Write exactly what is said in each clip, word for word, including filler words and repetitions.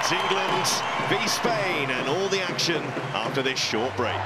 It's England v Spain, and all the action after this short break.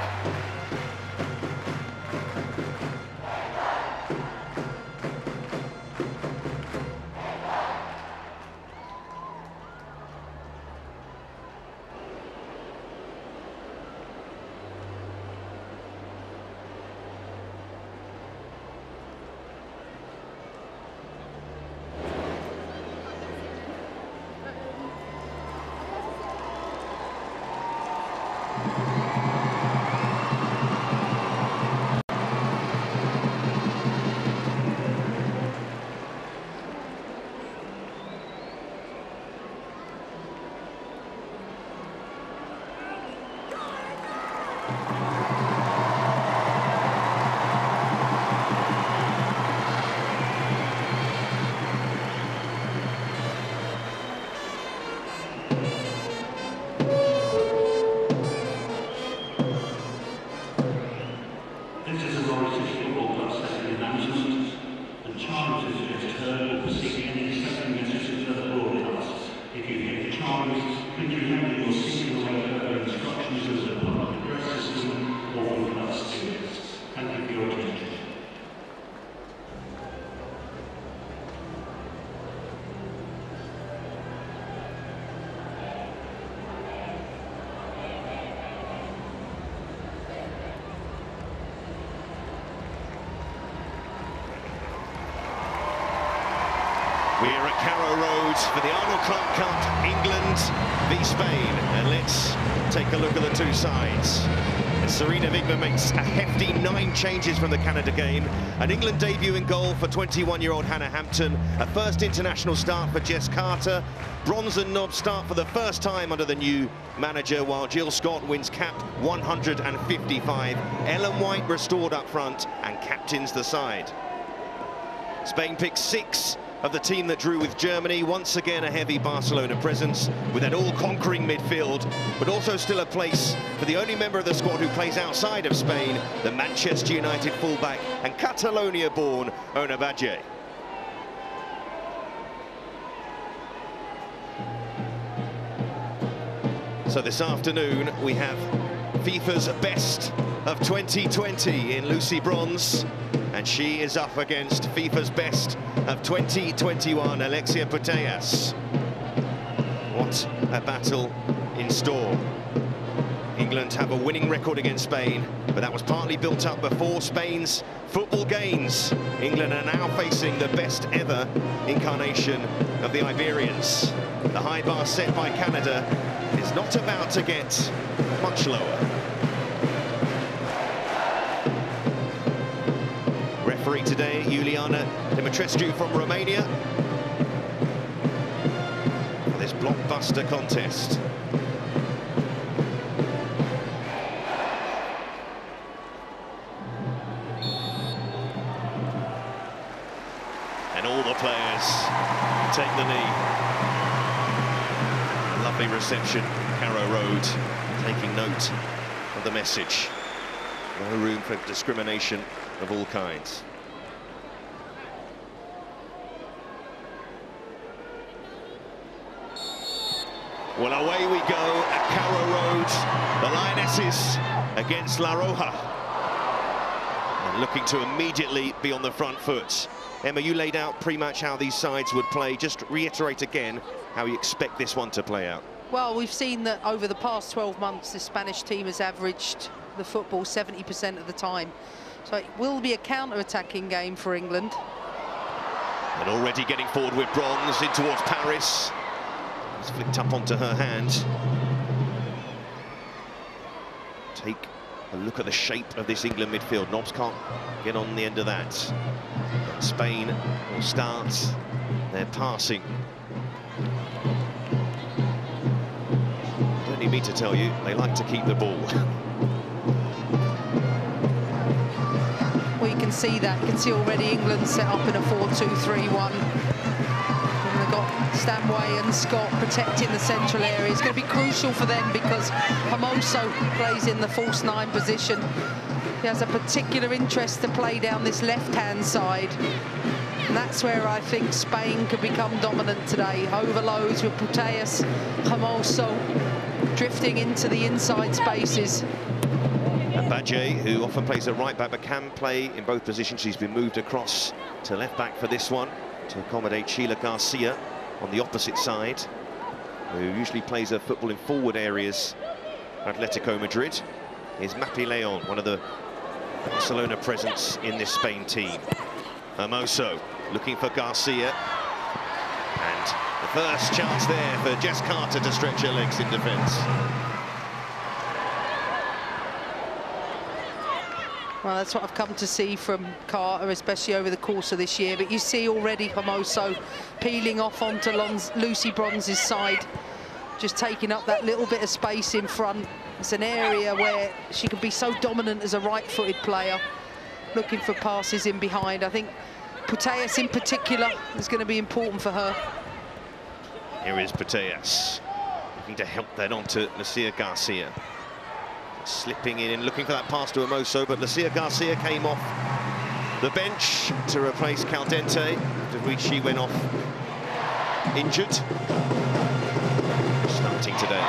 We're at Carrow Road for the Arnold Cup, England v Spain, and let's take a look at the two sides. Serena Wigman makes a hefty nine changes from the Canada game. An England debut in goal for twenty-one-year-old Hannah Hampton. A first international start for Jess Carter. Bronze and knob start for the first time under the new manager, while Jill Scott wins cap one hundred fifty-five. Ellen White restored up front and captains the side. Spain picks six of the team that drew with Germany. Once again a heavy Barcelona presence with an all-conquering midfield, but also still a place for the only member of the squad who plays outside of Spain, the Manchester United fullback and Catalonia-born Ona Badje. So this afternoon we have FIFA's best of twenty twenty in Lucy Bronze, and she is up against FIFA's best of twenty twenty-one, Alexia Putellas. What a battle in store. England have a winning record against Spain, but that was partly built up before Spain's football gains. England are now facing the best ever incarnation of the Iberians. The high bar set by Canada is not about to get much lower. Referee today, Iuliana Dimitrescu from Romania, for this blockbuster contest. And all the players take the knee. Lovely reception, Carrow Road, taking note of the message. No room for discrimination of all kinds. Well, away we go at Carrow Road. The Lionesses against La Roja, and looking to immediately be on the front foot. Emma, you laid out pre-match how these sides would play. Just reiterate again how you expect this one to play out. Well, we've seen that over the past twelve months, the Spanish team has averaged the football seventy percent of the time. So it will be a counter-attacking game for England. And already getting forward with Bronze in towards Paris. It's flicked up onto her hand. Take a look at the shape of this England midfield. Nobbs can't get on the end of that. Spain will start their passing. Don't need me to tell you, they like to keep the ball. Well, you can see that. You can see already England set up in a four two three one. And they've got Stanway and Scott protecting the central area. It's going to be crucial for them because Hermoso plays in the false nine position. He has a particular interest to play down this left-hand side. And that's where I think Spain could become dominant today. Overloads with Putellas, Hermoso, drifting into the inside spaces. And Badje, who often plays a right back but can play in both positions, she's been moved across to left back for this one to accommodate Sheila Garcia on the opposite side, who usually plays her football in forward areas at Atletico Madrid. Here's Mapi Leon, one of the Barcelona presence in this Spain team. Hermoso looking for Garcia. And the first chance there for Jess Carter to stretch her legs in defence. Well, that's what I've come to see from Carter, especially over the course of this year. But you see already Hermoso peeling off onto Lons Lucy Bronze's side, just taking up that little bit of space in front. It's an area where she can be so dominant as a right-footed player, looking for passes in behind. I think Putellas in particular is going to be important for her. Here is Putellas, looking to help that on to Lucia Garcia. Slipping in and looking for that pass to Hermoso, but Lucia Garcia came off the bench to replace Caldente, after which she went off injured. Starting today.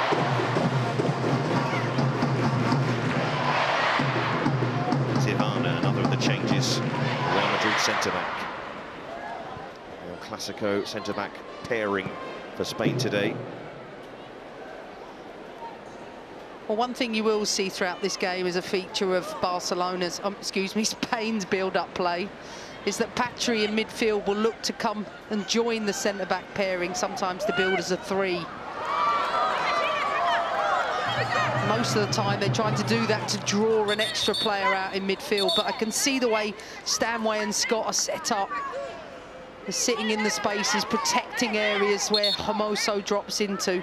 Ivana, another of the changes. Real Madrid centre-back. El Clasico centre-back pairing for Spain today. Well, one thing you will see throughout this game is a feature of Barcelona's, um, excuse me, Spain's build-up play, is that Patry in midfield will look to come and join the centre-back pairing, sometimes to build as a three. Most of the time they're trying to do that to draw an extra player out in midfield, but I can see the way Stanway and Scott are set up. They're sitting in the spaces, protecting areas where Hermoso drops into.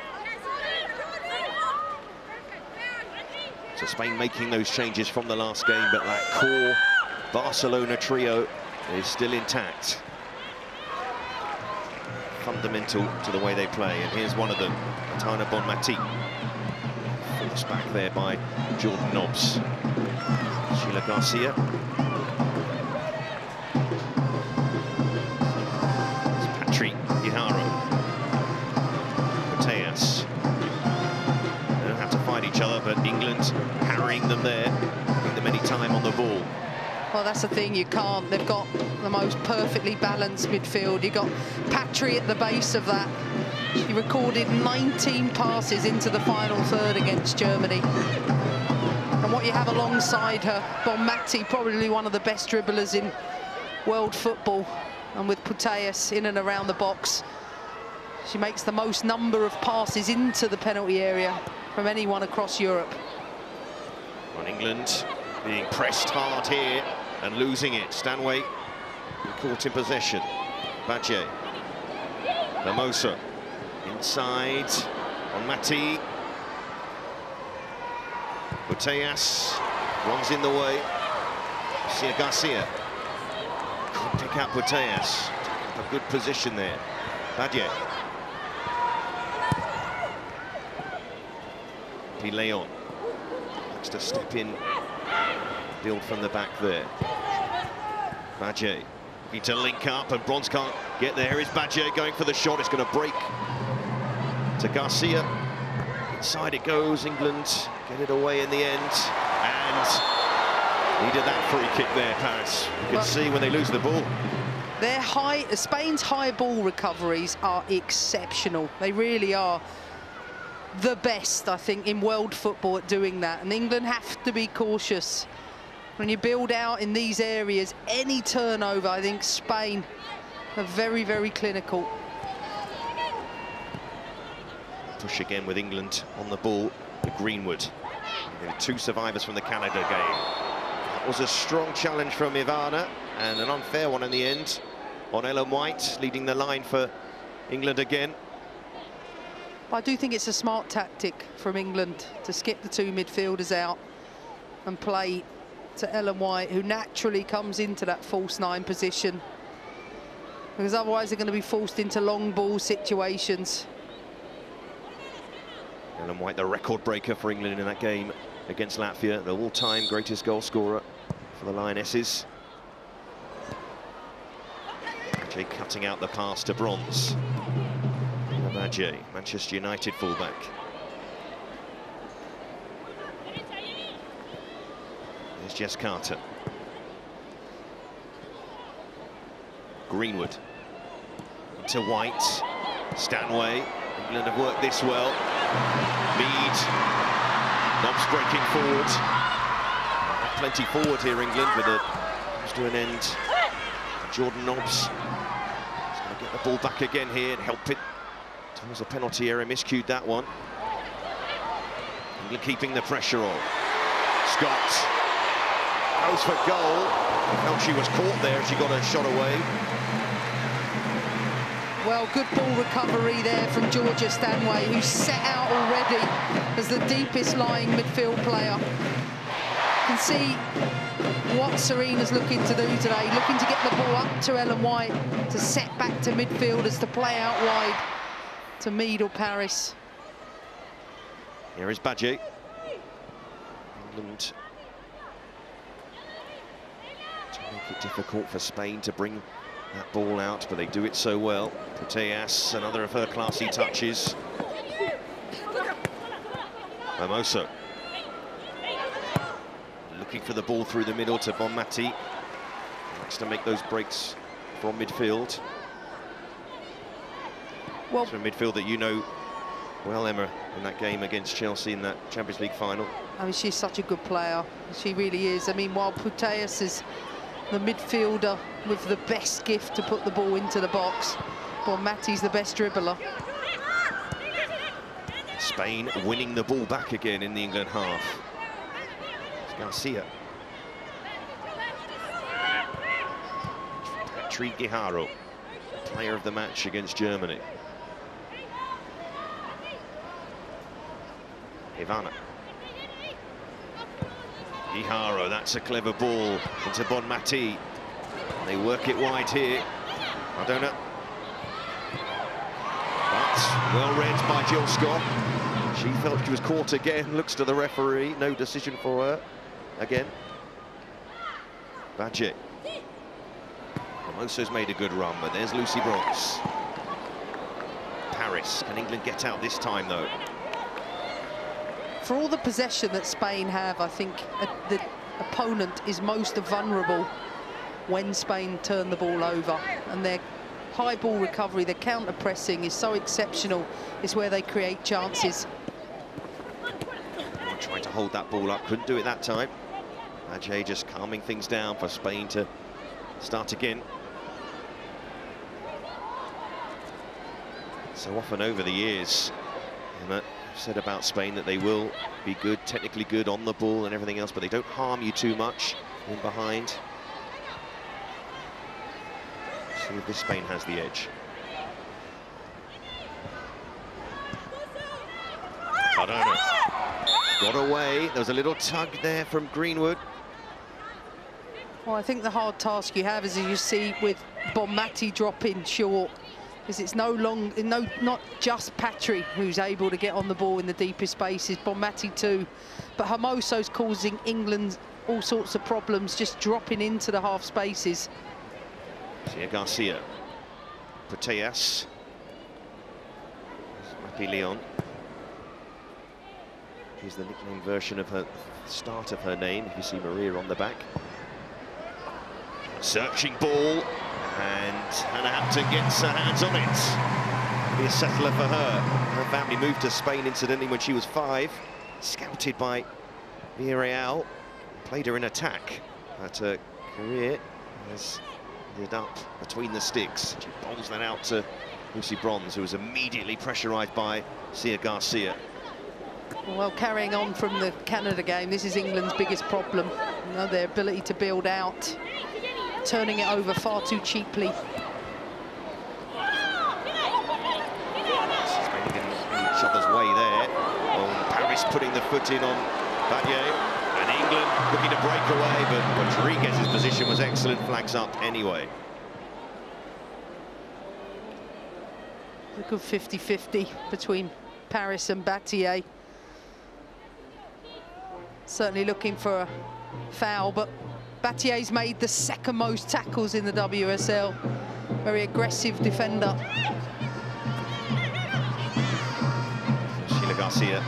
So Spain making those changes from the last game, but that core Barcelona trio is still intact. Fundamental to the way they play, and here's one of them, Tana Bonmati. Forced back there by Jordan Nobbs. Sheila Garcia. It's Patry Iharo. Putellas. They don't have to fight each other, but England harrying them there, giving them any time on the ball. Well, that's the thing, you can't. They've got the most perfectly balanced midfield. You've got Patry at the base of that. She recorded nineteen passes into the final third against Germany. And what you have alongside her, Bonmati, probably one of the best dribblers in world football. And with Putellas in and around the box, she makes the most number of passes into the penalty area from anyone across Europe. On England being pressed hard here and losing it. Stanway caught in possession. Badje. Hermoso. Inside on Mati. Putellas runs in the way. Lucia Garcia could pick out Putellas. A good position there. Badje. P. Leon looks to step in, build from the back there. Badje need to link up, and Bronze can't get there. Is Badje going for the shot? It's going to break to Garcia. Inside it goes. England get it away in the end, and needed that free kick there, Paris. You can well, see when they lose the ball. Their high, Spain's high ball recoveries are exceptional. They really are the best, I think, in world football at doing that. And England have to be cautious. When you build out in these areas, any turnover, I think Spain are very, very clinical. Push again with England on the ball with Greenwood. There were two survivors from the Canada game. That was a strong challenge from Ivana, and an unfair one in the end on Ellen White, leading the line for England again. I do think it's a smart tactic from England to skip the two midfielders out and play to Ellen White, who naturally comes into that false nine position, because otherwise they're going to be forced into long ball situations. Ellen White, the record breaker for England in that game against Latvia, the all-time greatest goal scorer for the Lionesses. Badje cutting out the pass to Bronze. Badje, Manchester United fullback. There's Jess Carter. Greenwood to White. Stanway. England have worked this well. Mead. Nobbs breaking forward. Plenty forward here, England, with it comes to an end. Jordan Nobbs. He's going to get the ball back again here and help it towards a penalty area. Miscued that one. England keeping the pressure on. Scott goes for goal. Felt she was caught there. She got her shot away. Well, good ball recovery there from Georgia Stanway, who's set out already as the deepest lying midfield player. You can see what Serena's looking to do today, looking to get the ball up to Ellen White, to set back to midfielders, to play out wide to Mead or Paris. Here is Badje. England to make it difficult for Spain to bring that ball out, but they do it so well. Putellas, another of her classy touches. Hermoso. Looking for the ball through the middle to Bonmati. Likes to make those breaks from midfield. Well, it's a midfield that you know well, Emma, in that game against Chelsea in that Champions League final. I mean, she's such a good player. She really is. I mean, while Putellas is the midfielder with the best gift to put the ball into the box, Bonmati's the best dribbler. Spain winning the ball back again in the England half. It's Garcia. Petri Guijarro, player of the match against Germany. Ivana. Guijarro, that's a clever ball into Bonmati. They work it wide here. Madonna. But well read by Jill Scott. She felt she was caught again. Looks to the referee. No decision for her. Again. Badje. Hermoso's made a good run, but there's Lucy Bronze. Paris. Can England get out this time, though? For all the possession that Spain have, I think uh, the opponent is most vulnerable when Spain turn the ball over. And their high ball recovery, their counter-pressing is so exceptional. It's where they create chances. Trying to hold that ball up, couldn't do it that time. Badje just calming things down for Spain to start again. So often over the years, Emma said about Spain that they will be good, technically good on the ball and everything else, but they don't harm you too much in behind. See if this Spain has the edge. I don't know. Got away. There was a little tug there from Greenwood. Well, I think the hard task you have is, as you see with Bonmati dropping short, is it's no long, no, not just Patry who's able to get on the ball in the deepest spaces, Bonmati too. But Hermoso's causing England all sorts of problems, just dropping into the half spaces. Sia Garcia. Putellas. Mappy Leon. She's the nickname version of her start of her name, if you see Maria on the back. Searching ball, and Hannah Hampton gets her hands on it. Be a settler for her. Her family moved to Spain incidentally when she was five. Scouted by Villarreal, played her in attack, but her career has ended up between the sticks. She bowls that out to Lucy Bronze, who was immediately pressurised by Sia Garcia. Well, carrying on from the Canada game, this is England's biggest problem. You know, their ability to build out, turning it over far too cheaply. Spain getting in each other's way there. Oh, Paris putting the foot in on Badje, and England looking to break away, but Rodriguez's position was excellent, flags up anyway. A good fifty fifty between Paris and Battier. Certainly looking for a foul, but Battier's made the second most tackles in the W S L. very aggressive defender. Sheila Garcia.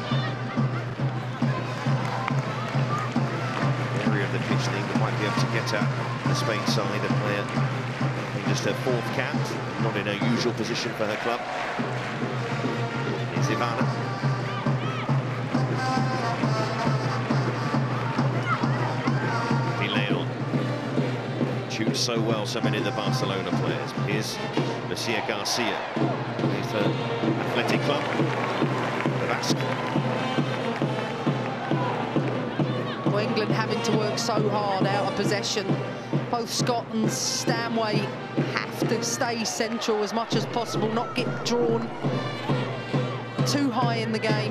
The area of the pitch that England might be able to get at the Spain side. A player in just her fourth cap, not in her usual position for her club. Is Ivana. Shoots so well, so many of the Barcelona players. Here's Lucia Garcia with her athletic club, the Basque. Well, England having to work so hard out of possession. Both Scott and Stanway have to stay central as much as possible, not get drawn too high in the game.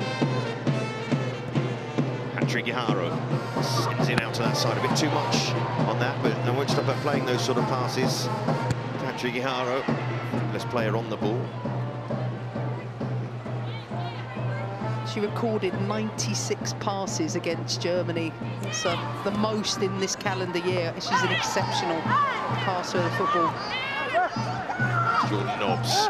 Patrick Guijaro sends it out to that side a bit too much on that, but I won't stop her playing those sort of passes. Patrick Guijaro, best player on the ball. She recorded ninety-six passes against Germany. It's uh, the most in this calendar year. She's an exceptional passer of the football. Jordan Nobbs.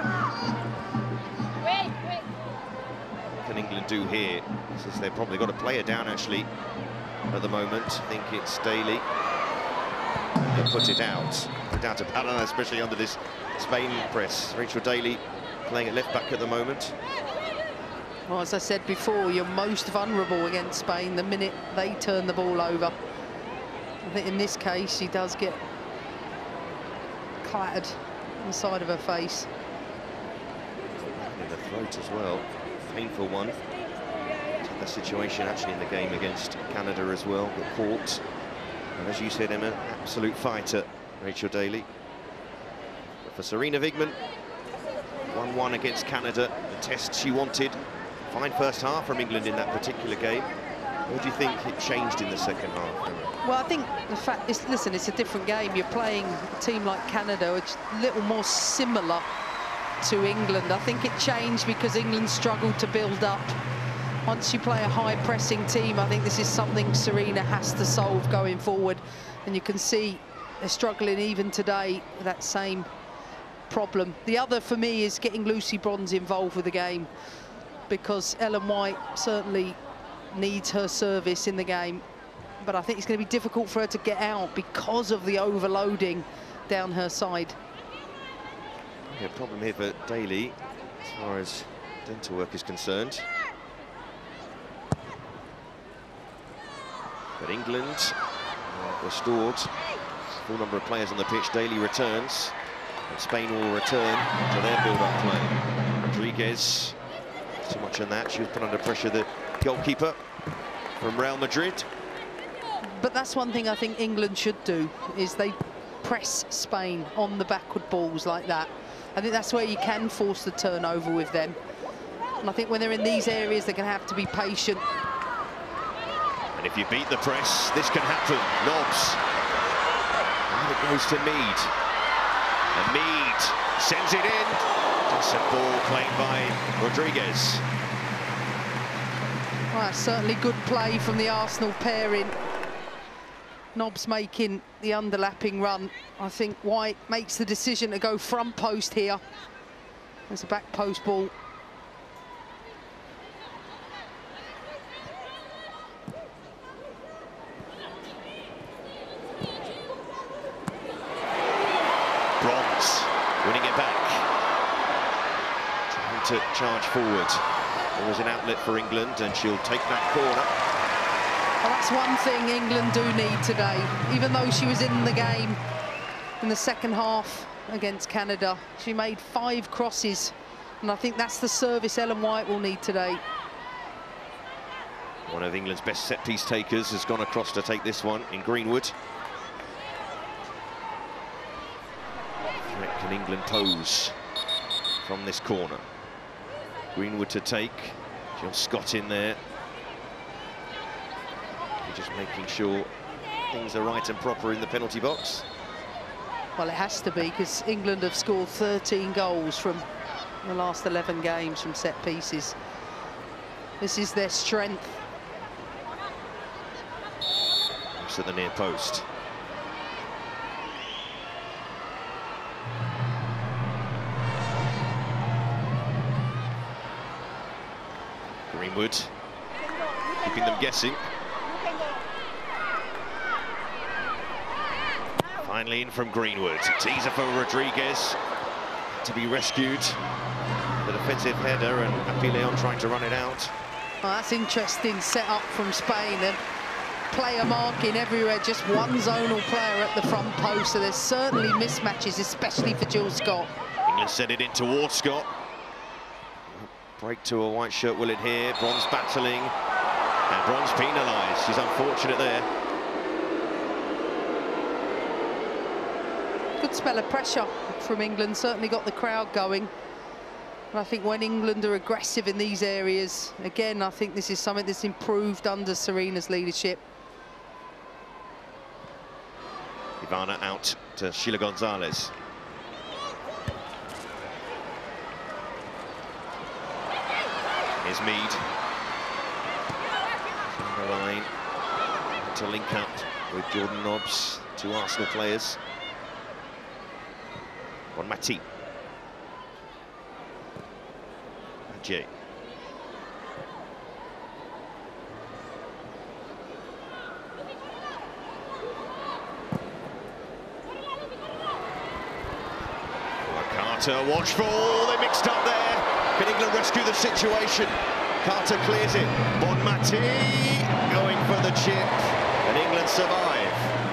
What can England do here? Since they've probably got a player down actually at the moment. I think it's Daly. They'll put it out. Put it out to Parana, especially under this Spain press. Rachel Daly playing at left back at the moment. Well, as I said before, you're most vulnerable against Spain the minute they turn the ball over. I think in this case, she does get clattered on the side of her face. In the throat as well. Painful one. The situation actually in the game against Canada as well, got caught. And as you said, Emma, absolute fighter, Rachel Daly. But for Sarina Wiegman, one one against Canada, the test she wanted. Fine first half from England in that particular game. What do you think it changed in the second half, Emma? Well, I think the fact is, listen, it's a different game. You're playing a team like Canada, which is a little more similar to England. I think it changed because England struggled to build up. Once you play a high-pressing team, I think this is something Sarina has to solve going forward. And you can see they're struggling even today with that same problem. The other, for me, is getting Lucy Bronze involved with the game, because Ellen White certainly needs her service in the game. But I think it's going to be difficult for her to get out because of the overloading down her side. Yeah, problem here for Daly, as far as dental work is concerned. But England uh, restored. Full number of players on the pitch. Daly returns. And Spain will return to their build-up play. Rodriguez, too much on that. She was put under pressure, the goalkeeper from Real Madrid. But that's one thing I think England should do, is they press Spain on the backward balls like that. I think that's where you can force the turnover with them. And I think when they're in these areas, they're going to have to be patient. And if you beat the press, this can happen. Nobbs. And it goes to Mead. And Mead sends it in. Just a ball played by Rodriguez. Well, that's certainly good play from the Arsenal pairing. Nobbs making the underlapping run. I think White makes the decision to go front post here. There's a back post ball. Bronze winning it back. Trying to charge forward. There was an outlet for England, and she'll take that corner. Well, that's one thing England do need today. Even though she was in the game in the second half against Canada, she made five crosses, and I think that's the service Ellen White will need today. One of England's best set-piece takers has gone across to take this one in Greenwood. What can England pose from this corner? Greenwood to take. John Scott in there. Just making sure things are right and proper in the penalty box. Well, it has to be, because England have scored thirteen goals from the last eleven games from set pieces. This is their strength. Looks at the near post. Greenwood keeping them guessing. Finally in from Greenwood. Teaser for Rodriguez to be rescued. The defensive header and Apileon trying to run it out. Well, that's interesting set up from Spain, and player marking everywhere, just one zonal player at the front post, so there's certainly mismatches, especially for Jill Scott. England sent it in towards Scott. Break to a white shirt, will it here? Bronze battling, and Bronze penalised. She's unfortunate there. Good spell of pressure from England, certainly got the crowd going. And I think when England are aggressive in these areas, again, I think this is something that's improved under Serena's leadership. Ivana out to Sheila Gonzalez. Here's Mead. On the line to link up with Jordan Nobbs, two Arsenal players. On Mati. Jay. Carter, watchful, they mixed up there. Can England rescue the situation? Carter clears it. Bon Mati going for the chip, and England survive.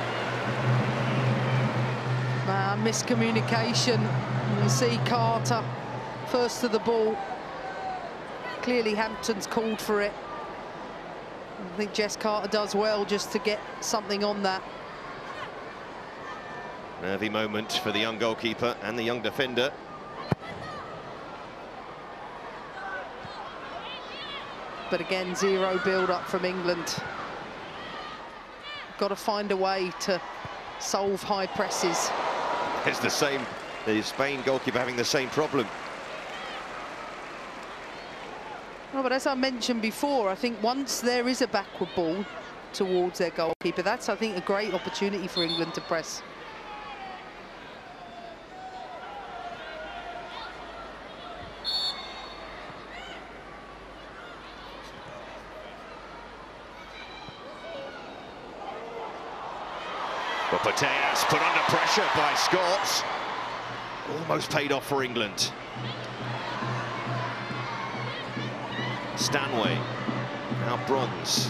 Uh, miscommunication. You can see Carter first to the ball. Clearly Hampton's called for it. I think Jess Carter does well just to get something on that. Nervy moment for the young goalkeeper and the young defender. But again, zero build-up from England. Got to find a way to solve high presses. It's the same, the Spain goalkeeper having the same problem. No, but as I mentioned before, I think once there is a backward ball towards their goalkeeper, that's, I think, a great opportunity for England to press. But Pateas put under pressure by Scots. Almost paid off for England. Stanway, now Bronze.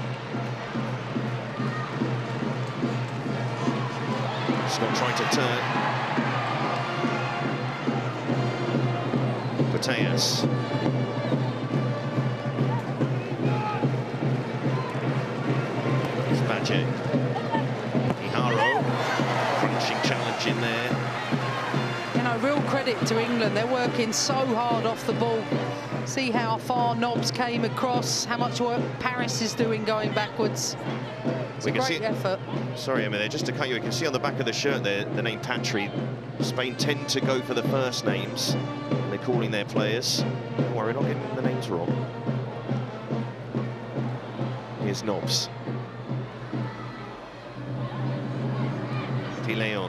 Scott trying to turn. Pateas. It's Badge. Iharo, crunching challenge in there. You know, real credit to England. They're working so hard off the ball. See how far Nobbs came across, how much work Paris is doing going backwards. It's we a can great see effort. Sorry, I mean, just to cut you, you can see on the back of the shirt there, the name Patry. Spain tend to go for the first names. They're calling their players. Don't worry, not getting the names wrong. Here's Nobbs. Pileon.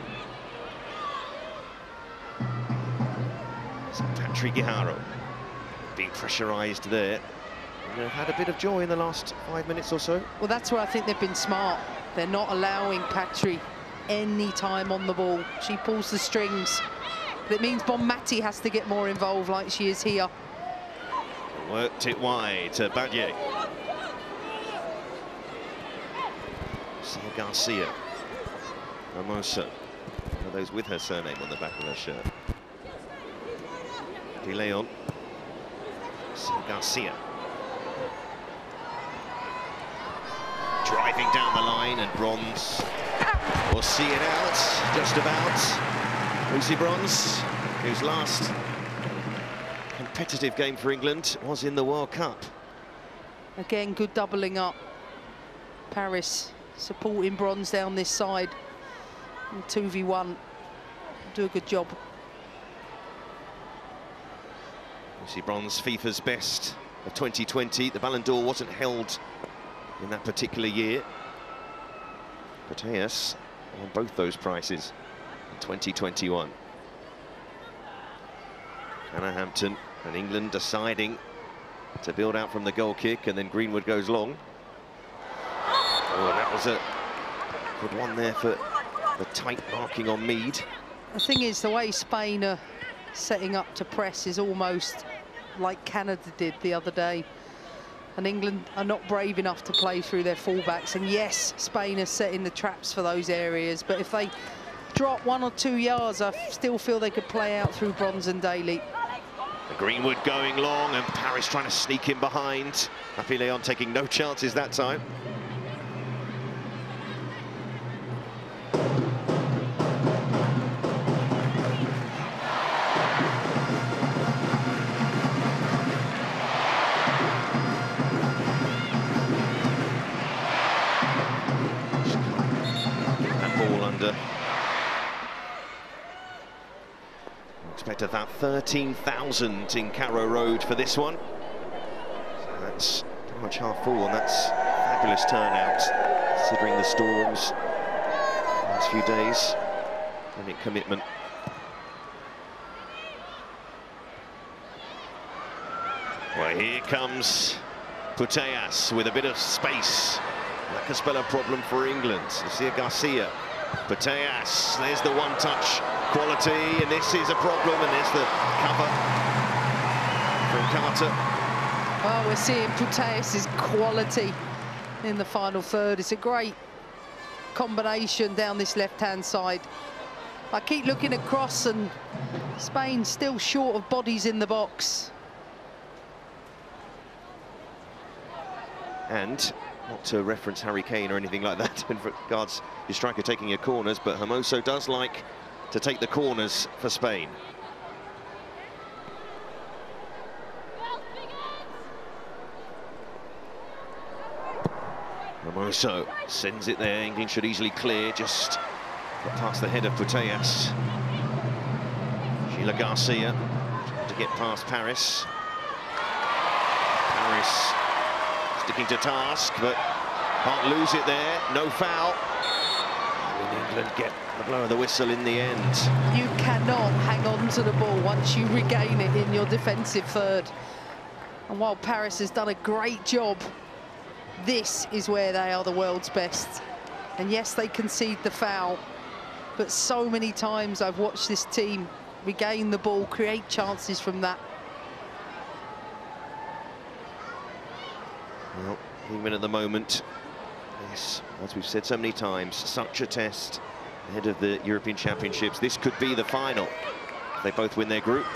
Patry Guijaro. Being pressurised there. They've had a bit of joy in the last five minutes or so. Well, that's where I think they've been smart. They're not allowing Patry any time on the ball. She pulls the strings. But it means Bon Mati has to get more involved like she is here. Worked it wide to Badie. Sia Garcia. Ramosa. One of those with her surname on the back of her shirt. De Leon. Garcia. Driving down the line, and Bronze will see it out, just about. Lucy Bronze, whose last competitive game for England was in the World Cup. Again, good doubling up. Paris supporting Bronze down this side. And two v one. Do a good job. Lucy Bronze, FIFA's best of twenty twenty. The Ballon d'Or wasn't held in that particular year. Pateas on both those prizes in twenty twenty-one. Hannah Hampton and England deciding to build out from the goal kick, and then Greenwood goes long. Oh, that was a good one there for the tight marking on Mead. The thing is, the way Spain are setting up to press is almost like Canada did the other day. And England are not brave enough to play through their fullbacks. And yes, Spain are setting the traps for those areas. But if they drop one or two yards, I still feel they could play out through Bronze and Daly. Greenwood going long, and Paris trying to sneak in behind. Happy Leon taking no chances that time. Expected about thirteen thousand in Carrow Road for this one. So that's pretty much half full, and that's fabulous turnout considering the storms the last few days. Brilliant commitment. Well, here comes Putellas with a bit of space. That could spell a problem for England. You see Garcia. Putellas, there's the one-touch quality, and this is a problem, and there's the cover from Carter. Well, we're seeing Putellas' quality in the final third. It's a great combination down this left-hand side. I keep looking across, and Spain still short of bodies in the box. And not to reference Harry Kane or anything like that in regards your striker taking your corners, but Hermoso does like to take the corners for Spain. Hermoso sends it there. England should easily clear, just got past the head of Putellas. Sheila Garcia trying to get past Paris. Paris sticking to task, but can't lose it there. No foul. And England get the blow of the whistle in the end. You cannot hang on to the ball once you regain it in your defensive third. And while Paris has done a great job, this is where they are the world's best. And yes, they concede the foul, but so many times I've watched this team regain the ball, create chances from that. Well, even at the moment, yes, as we've said so many times, such a test ahead of the European Championships. This could be the final. If they both win their group,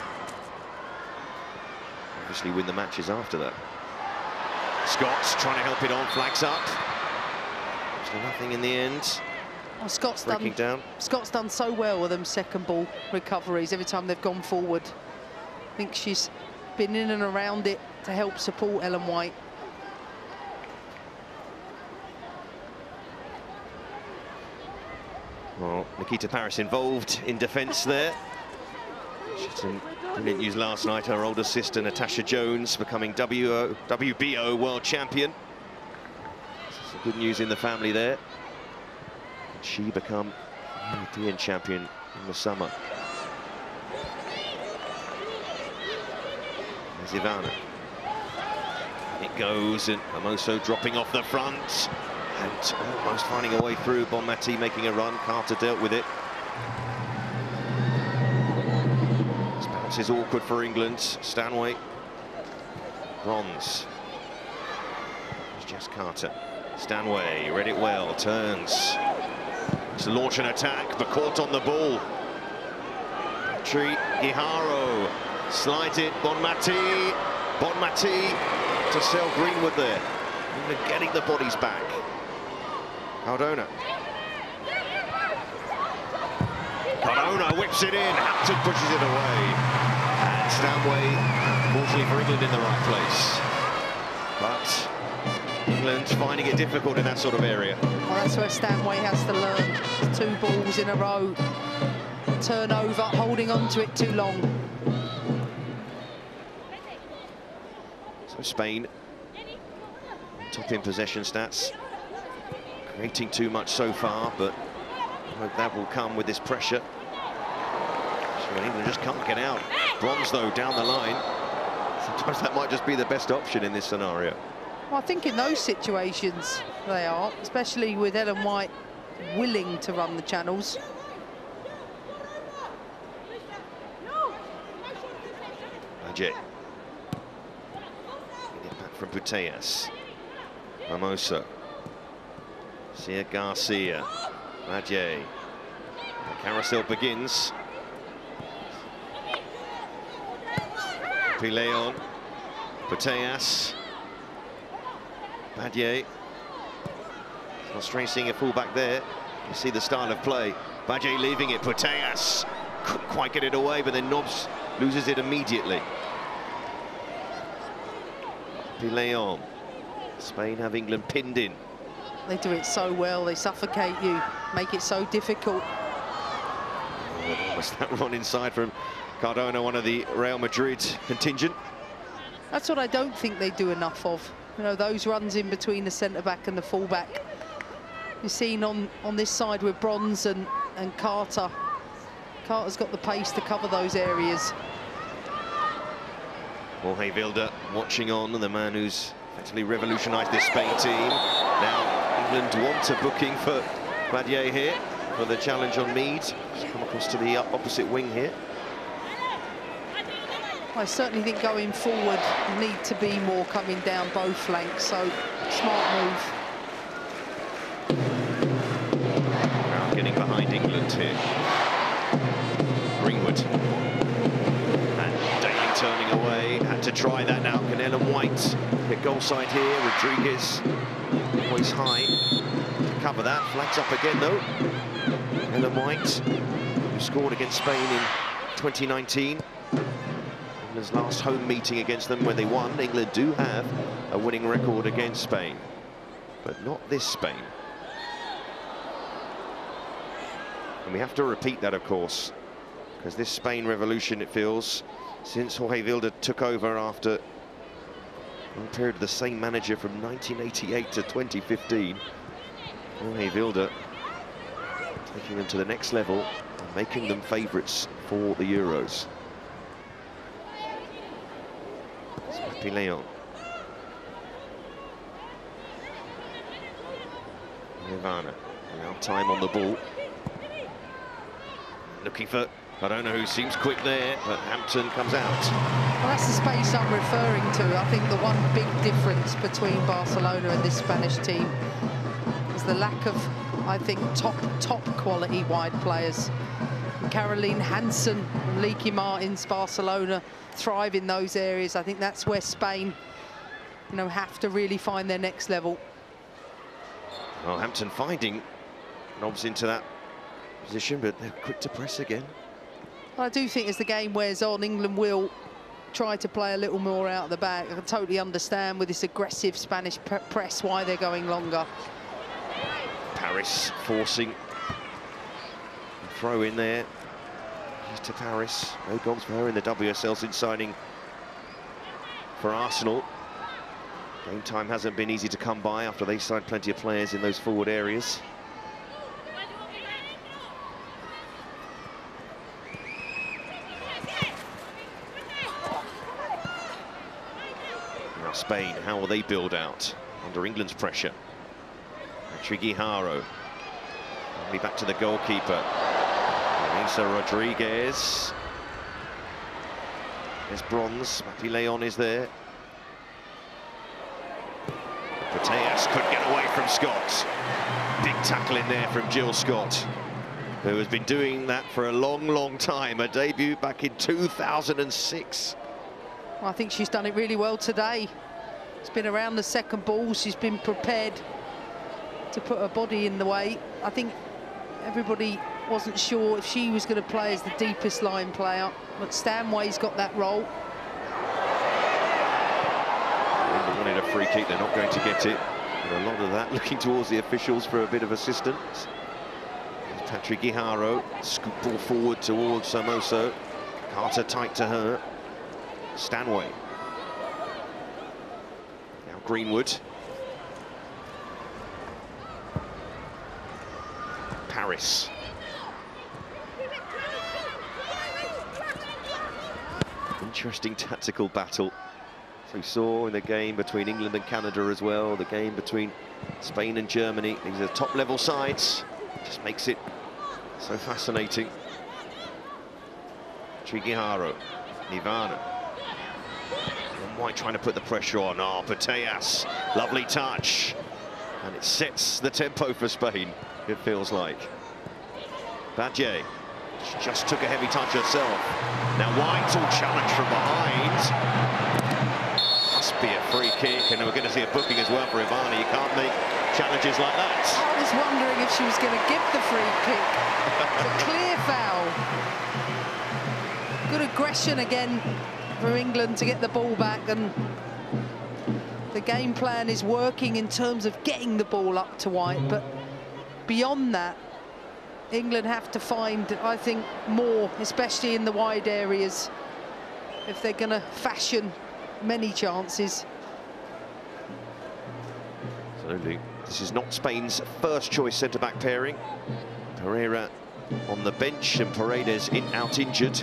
obviously win the matches after that. Scott's trying to help it on, flags up. So nothing in the end. Oh, Scott's breaking done, down. Scott's done so well with them second ball recoveries every time they've gone forward. I think she's been in and around it to help support Ellen White. Well, Nikita Paris involved in defence there. She had some brilliant news last night. Her older sister, Natasha Jones, becoming W O, W B O world champion. Some good news in the family there. And she become European champion in the summer. There's Ivana. It goes, and Hermoso dropping off the front. And almost finding a way through. Bonmati making a run. Carter dealt with it. This bounce is awkward for England. Stanway. Bronze. It's just Carter. Stanway read it well. Turns to launch an attack, but caught on the ball. Tree Iharo slides it. Bonmati. Bonmati to sell Greenwood there. England getting the bodies back. Cardona. Cardona whips it in. Hampton pushes it away. And Stanway, fortunately for England, in the right place. But England finding it difficult in that sort of area. Well, that's where Stanway has to learn. Two balls in a row. Turnover, holding on to it too long. So Spain, top in possession stats. Creating too much so far, but I hope that will come with this pressure. So England just can't get out. Bronze, though, down the line. Sometimes that might just be the best option in this scenario. Well, I think in those situations they are, especially with Ellen White willing to run the channels. Ajay. Get back from Putellas. Mimosa. Sia Garcia. Ajay. The carousel begins. Pileon. Putellas. Badie. It's not strange seeing a fullback there. You see the style of play. Badie leaving it. Putellas couldn't quite get it away, but then Nobbs loses it immediately. Pileon. Spain have England pinned in. They do it so well. They suffocate you, make it so difficult. Oh, almost that run inside from Cardona, one of the Real Madrid contingent. That's what I don't think they do enough of. You know, those runs in between the centre-back and the full-back. You've seen on, on this side with Bronze and, and Carter. Carter's got the pace to cover those areas. Jorge Vilda watching on, the man who's actually revolutionised this Spain team. Now England want a booking for Badie here for the challenge on Mead. He's come across to the opposite wing here. I certainly think going forward need to be more coming down both flanks, so smart move. Now getting behind England here. Greenwood. And Daly turning away, had to try that now. Can Ellen White get goal side here? Rodriguez always high to cover that. Flags up again though. Ellen White, who scored against Spain in twenty nineteen. England's last home meeting against them when they won. England do have a winning record against Spain, but not this Spain. And we have to repeat that, of course, because this Spain revolution, it feels, since Jorge Vilda took over after a period of the same manager from nineteen eighty-eight to twenty fifteen, Jorge Vilda taking them to the next level and making them favourites for the Euros. Pileon. Nirvana. Now time on the ball. Looking for, I don't know who seems quick there, but Hampton comes out. Well, that's the space I'm referring to. I think the one big difference between Barcelona and this Spanish team is the lack of, I think, top, top quality wide players. Caroline Hansen and Leaky Martins, Barcelona thrive in those areas. I think that's where Spain, you know, have to really find their next level. Well, Hampton finding Nobbs into that position, but they're quick to press again. Well, I do think as the game wears on, England will try to play a little more out of the back. I can totally understand with this aggressive Spanish press why they're going longer. Paris forcing a throw in there. Here's to Paris. No goals for her in the W S L since signing for Arsenal. Game time hasn't been easy to come by after they signed plenty of players in those forward areas. Now Spain, how will they build out under England's pressure? Triguijaro. Only back to the goalkeeper. Lisa Rodriguez. There's Bronze. Pileon is there. Putellas couldn't get away from Scott. Big tackle in there from Jill Scott, who has been doing that for a long, long time. A debut back in two thousand six. Well, I think she's done it really well today. It's been around the second ball. She's been prepared to put her body in the way. I think everybody wasn't sure if she was going to play as the deepest line player, but Stanway's got that role. They wanted a free kick, they're not going to get it. And a lot of that looking towards the officials for a bit of assistance. Patrick Guijaro, scoop ball forward towards Somoso. Carter tight to her. Stanway. Now Greenwood. Paris. Interesting tactical battle So we saw in the game between England and Canada as well, the game between Spain and Germany. These are top-level sides. Just makes it so fascinating. Trigueiro, Nivana. White trying to put the pressure on. Oh, Putellas, lovely touch. And it sets the tempo for Spain, it feels like. Badje just took a heavy touch herself. Now White will challenge from behind. Must be a free kick, and we're going to see a booking as well for Ivana. You can't make challenges like that. I was wondering if she was going to give the free kick. It's a clear foul. Good aggression again for England to get the ball back, and the game plan is working in terms of getting the ball up to White, but beyond that, England have to find, I think, more, especially in the wide areas, if they're going to fashion many chances. Absolutely. This is not Spain's first choice centre-back pairing. Pereira on the bench and Paredes in, out injured.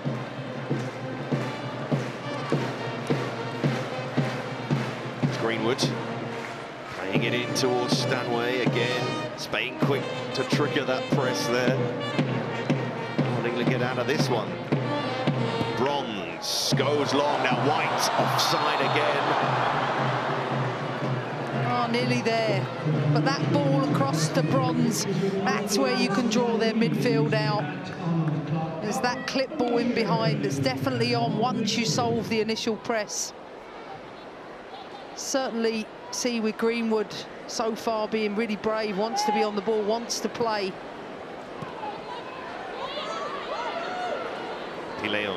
Greenwood playing it in towards Stanway again. Spain quick to trigger that press there. Will England get out of this one? Bronze goes long. Now White offside again. Oh, nearly there. But that ball across to Bronze, that's where you can draw their midfield out. There's that clip ball in behind that's definitely on once you solve the initial press. Certainly see with Greenwood so far being really brave, wants to be on the ball, wants to play. Leon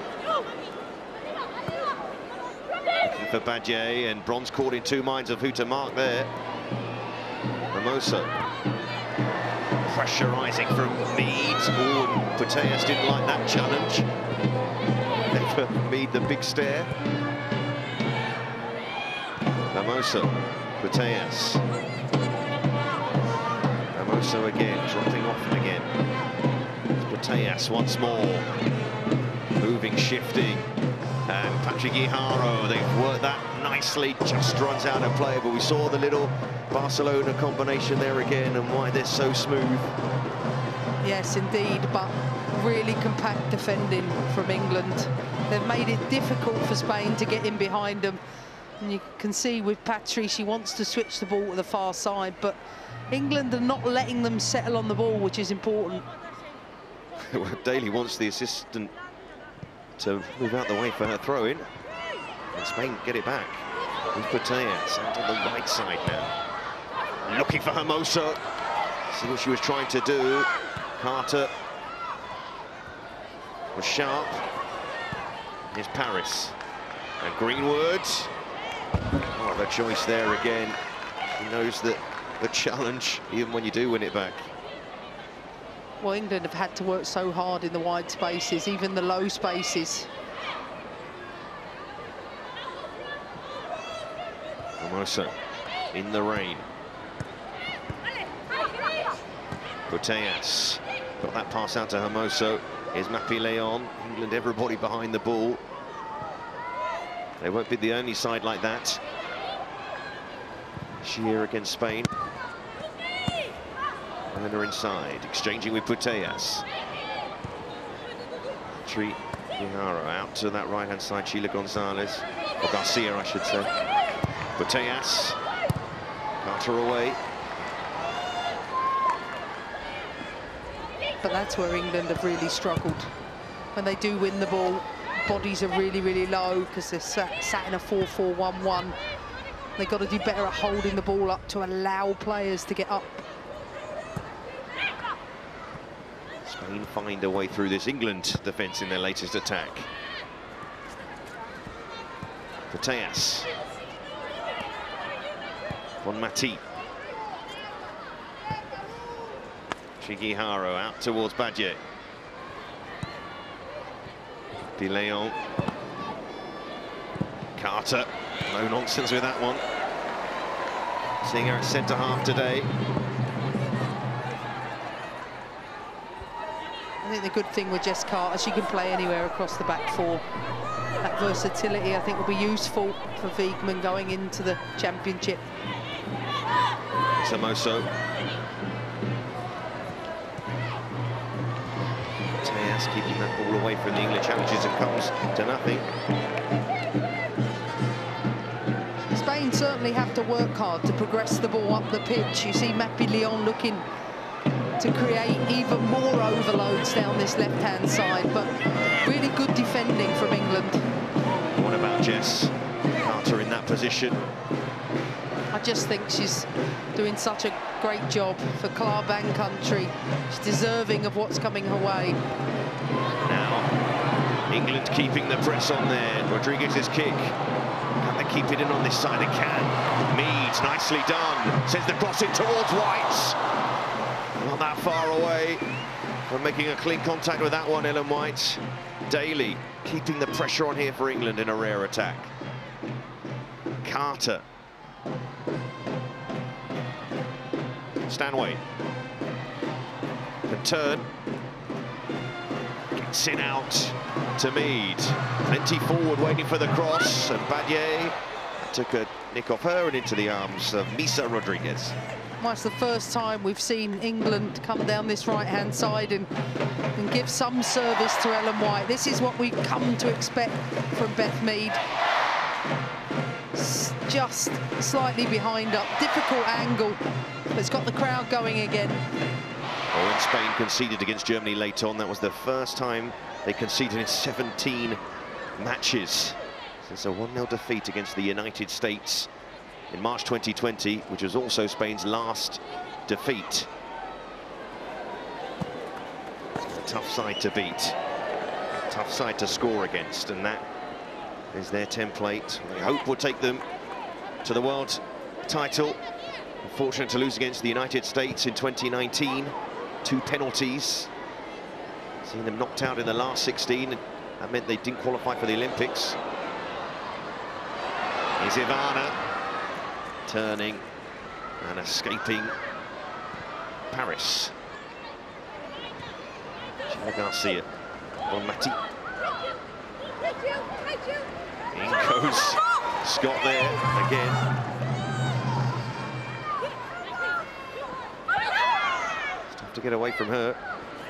looking for Badje, and Bronze caught in two minds of who to mark there. Hermoso pressurising from Mead. Oh, Putellas didn't like that challenge. Never Mead the big stare. Hermoso, Putellas. Hermoso again, dropping off again. Putellas once more. Moving, shifting. And Patrick Guijarro, they've worked that nicely, just runs out of play. But we saw the little Barcelona combination there again, and why they're so smooth. Yes, indeed, but really compact defending from England. They've made it difficult for Spain to get in behind them. And you can see with Patry, she wants to switch the ball to the far side, but England are not letting them settle on the ball, which is important. Daly wants the assistant to move out the way for her throw-in. And Spain get it back. With Putellas out on the right side now. Looking for Hermoso. See what she was trying to do. Carter was sharp. Here's Paris. And Greenwood. Oh, the choice there again. He knows that the challenge, even when you do win it back. Well, England have had to work so hard in the wide spaces, even the low spaces. Hermoso in the rain. Putellas got that pass out to Hermoso. Here's Mappy Leon. England, everybody behind the ball. They won't be the only side like that. Sheer against Spain. And then they're inside, exchanging with Putellas. Tri Guijarro out to that right-hand side, Sheila Gonzalez. Or Garcia, I should say. Putellas. Carter away. But that's where England have really struggled. When they do win the ball, bodies are really, really low because they're sat, sat in a four four one one. They've got to do better at holding the ball up to allow players to get up. Spain find a way through this England defence in their latest attack. Putellas. Von Mati. Guijarro out towards Badje. De Leon. Carter. No nonsense with that one. Seeing her at centre half today. think the good thing with Jess Carter, she can play anywhere across the back four. That versatility, I think, will be useful for Wiegman going into the championship. Samoso. Tejas keeping that ball away from the England challenges and comes to nothing. Spain certainly have to work hard to progress the ball up the pitch. You see Mappy Lyon looking to create even more overloads down this left-hand side, but really good defending from England. What about Jess Carter in that position? I just think she's doing such a great job for Klabang country. She's deserving of what's coming her way. Now, England keeping the press on there. Rodriguez's kick. Can they keep it in on this side? They can. Meads, nicely done. Sends the cross in towards White. Not that far away from making a clean contact with that one, Ellen White. Daly keeping the pressure on here for England in a rare attack. Carter. Stanway. Can turn. Gets it out to Mead. Plenty forward waiting for the cross, and Badie took a nick off her and into the arms of Misa Rodriguez. Well, it's the first time we've seen England come down this right-hand side and, and give some service to Ellen White. This is what we come to expect from Beth Mead. S just slightly behind up, difficult angle, but it's got the crowd going again. Oh, when Spain conceded against Germany late on, that was the first time they conceded in seventeen matches since a one nil defeat against the United States in March twenty twenty, which was also Spain's last defeat. A tough side to beat, a tough side to score against, and that is their template. I hope will take them to the world title. Unfortunate to lose against the United States in twenty nineteen. Two penalties. Seeing them knocked out in the last sixteen, and that meant they didn't qualify for the Olympics. Here's Ivana. Turning and escaping Paris. Gina Garcia. Bonmati. In goes Scott there again. It's tough to get away from her.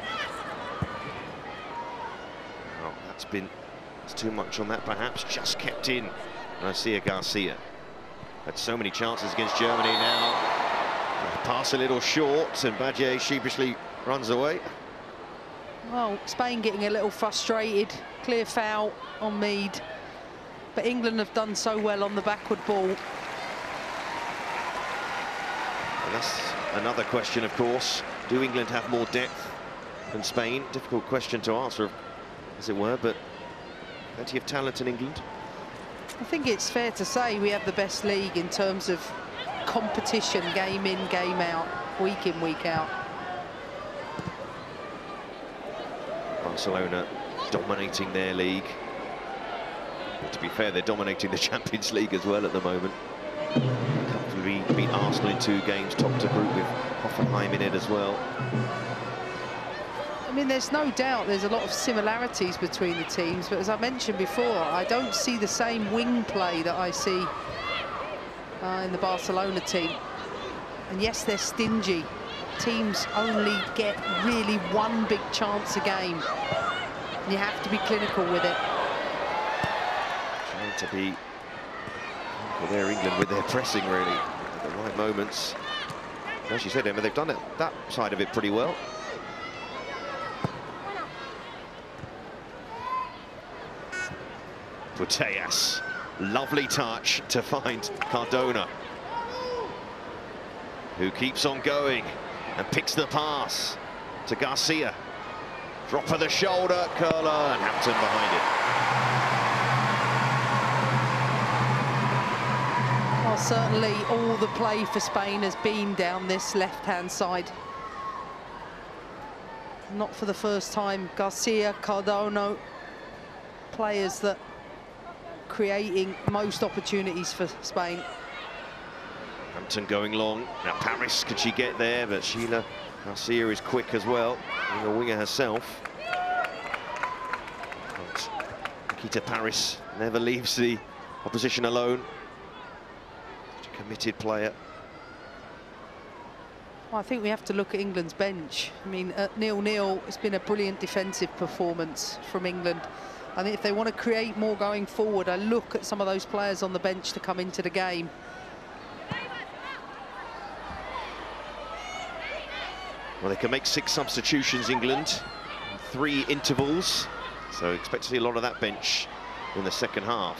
Oh, that's been it's too much on that perhaps. Just kept in. Garcia Garcia. Had so many chances against Germany now. Pass a little short, and Badie sheepishly runs away. Well, Spain getting a little frustrated. Clear foul on Mead. But England have done so well on the backward ball. And that's another question, of course. Do England have more depth than Spain? Difficult question to answer, as it were, but plenty of talent in England. I think it's fair to say we have the best league in terms of competition, game in, game out, week in, week out. Barcelona dominating their league. But to be fair, they're dominating the Champions League as well at the moment. Comfortably beat Arsenal in two games, top to group with Hoffenheim in it as well. I mean, there's no doubt there's a lot of similarities between the teams, but as I mentioned before, I don't see the same wing play that I see uh, in the Barcelona team. And yes, they're stingy. Teams only get really one big chance a game. And you have to be clinical with it. Trying to be well, there England with their pressing really at the right moments. As you said, Emma, they've done it that side of it pretty well. Putellas, lovely touch to find Cardona, who keeps on going and picks the pass to Garcia. Drop of the shoulder, curler, and Hampton behind it. Well, certainly all the play for Spain has been down this left-hand side. Not for the first time. Garcia, Cardona, players that creating most opportunities for Spain. Hampton going long. Now Paris, could she get there? But Sheila Garcia is quick as well, being a winger herself. Peter Paris never leaves the opposition alone. Such a committed player. Well, I think we have to look at England's bench. I mean, at nil nil, it's been a brilliant defensive performance from England. I think if they want to create more going forward, I look at some of those players on the bench to come into the game. Well, they can make six substitutions, England, three intervals. So expect to see a lot of that bench in the second half.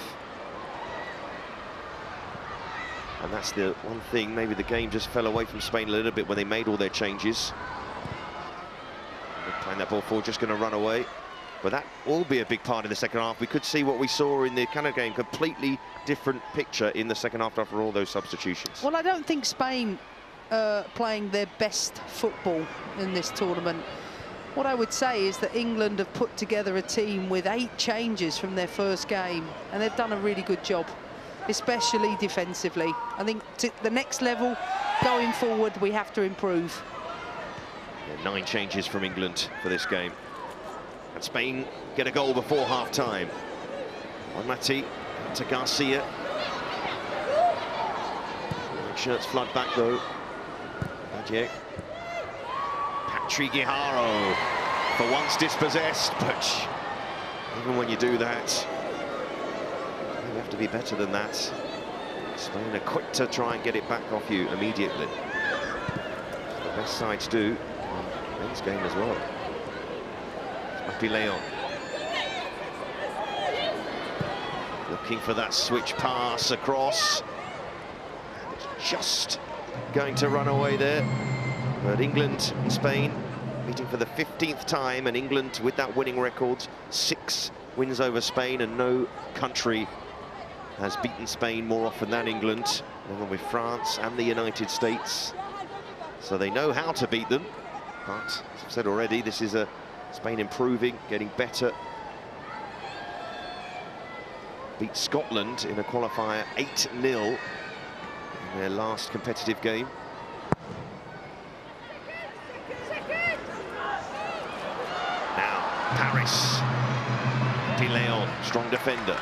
And that's the one thing, maybe the game just fell away from Spain a little bit when they made all their changes. They're playing that ball forward, just going to run away. But that will be a big part in the second half. We could see what we saw in the Canada game, completely different picture in the second half after all those substitutions. Well, I don't think Spain are playing their best football in this tournament. What I would say is that England have put together a team with eight changes from their first game, and they've done a really good job, especially defensively. I think to the next level, going forward, we have to improve. Yeah, nine changes from England for this game. And Spain get a goal before half-time. Mati to Garcia. Shirts flood back, though. Magic. Patrick Guijaro, for once dispossessed, but even when you do that, you have to be better than that. Spain are quick to try and get it back off you immediately. The best sides do in men's game as well. Happy Leon. Looking for that switch pass across. And it's just going to run away there. But England and Spain meeting for the fifteenth time, and England with that winning record, six wins over Spain, and no country has beaten Spain more often than England, along with France and the United States. So they know how to beat them. But as I've said already, this is a Spain improving, getting better. Beat Scotland in a qualifier eight nil in their last competitive game. Now, Paris. De Leon, strong defender.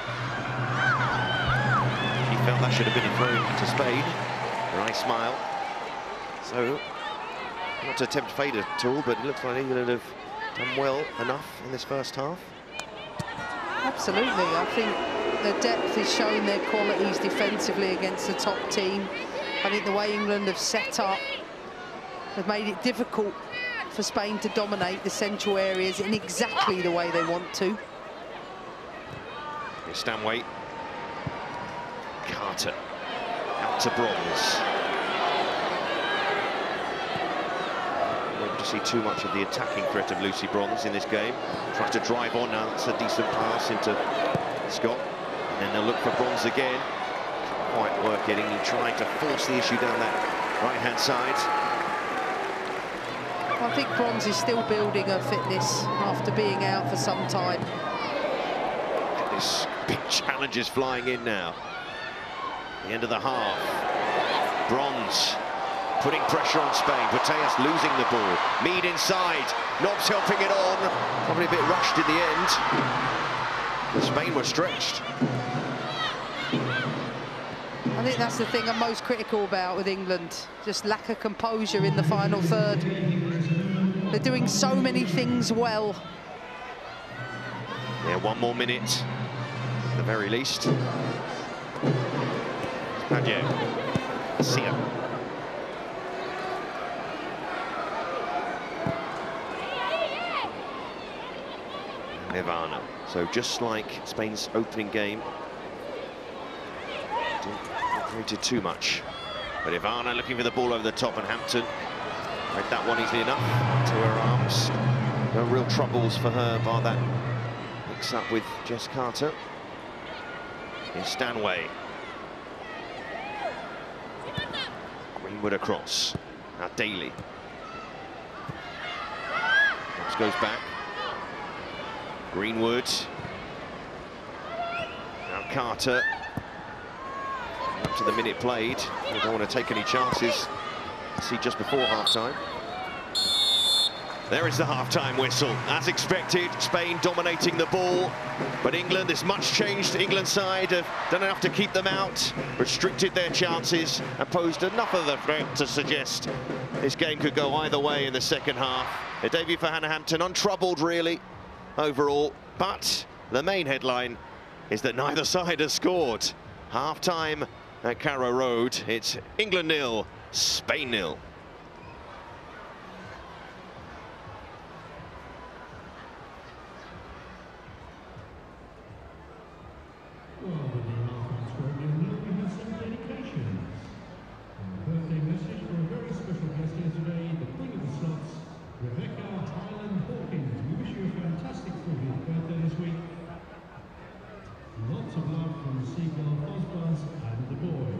He felt that should have been a throw to Spain. A nice smile. So, not to tempt fate at all, but it looks like England have done well enough in this first half. Absolutely. I think the depth is showing their qualities defensively against the top team. I think the way England have set up have made it difficult for Spain to dominate the central areas in exactly the way they want to. Here's Stanway. Carter out to Bronze. To see too much of the attacking threat of Lucy Bronze in this game. Tries to drive on now. That's a decent pass into Scott. And then they'll look for Bronze again. Can't quite work it. England trying to force the issue down that right-hand side. I think Bronze is still building her fitness after being out for some time. And this big challenge is flying in now. The end of the half. Bronze putting pressure on Spain. Putellas losing the ball. Mead inside. Nobbs helping it on. Probably a bit rushed in the end. But Spain were stretched. I think that's the thing I'm most critical about with England. Just lack of composure in the final third. They're doing so many things well. Yeah, one more minute, at the very least. Padgett. See ya. Ivana. So just like Spain's opening game, didn't created too much. But Ivana looking for the ball over the top, and Hampton read that one easily enough to her arms. No real troubles for her bar that mix up with Jess Carter. Here's Stanway. Greenwood across. Now Daly. Nobbs goes back. Greenwood. Now Carter. Up to the minute played. They don't want to take any chances. See just before half-time. There is the half-time whistle. As expected, Spain dominating the ball, but England, this much changed England side, have done enough to keep them out, restricted their chances, and posed enough of a threat to suggest this game could go either way in the second half. A debut for Hannah Hampton, untroubled really, overall, but the main headline is that neither side has scored. Half-time at Carrow Road, it's England nil, Spain nil. Lots of love from the Seagull Husbands and the boy.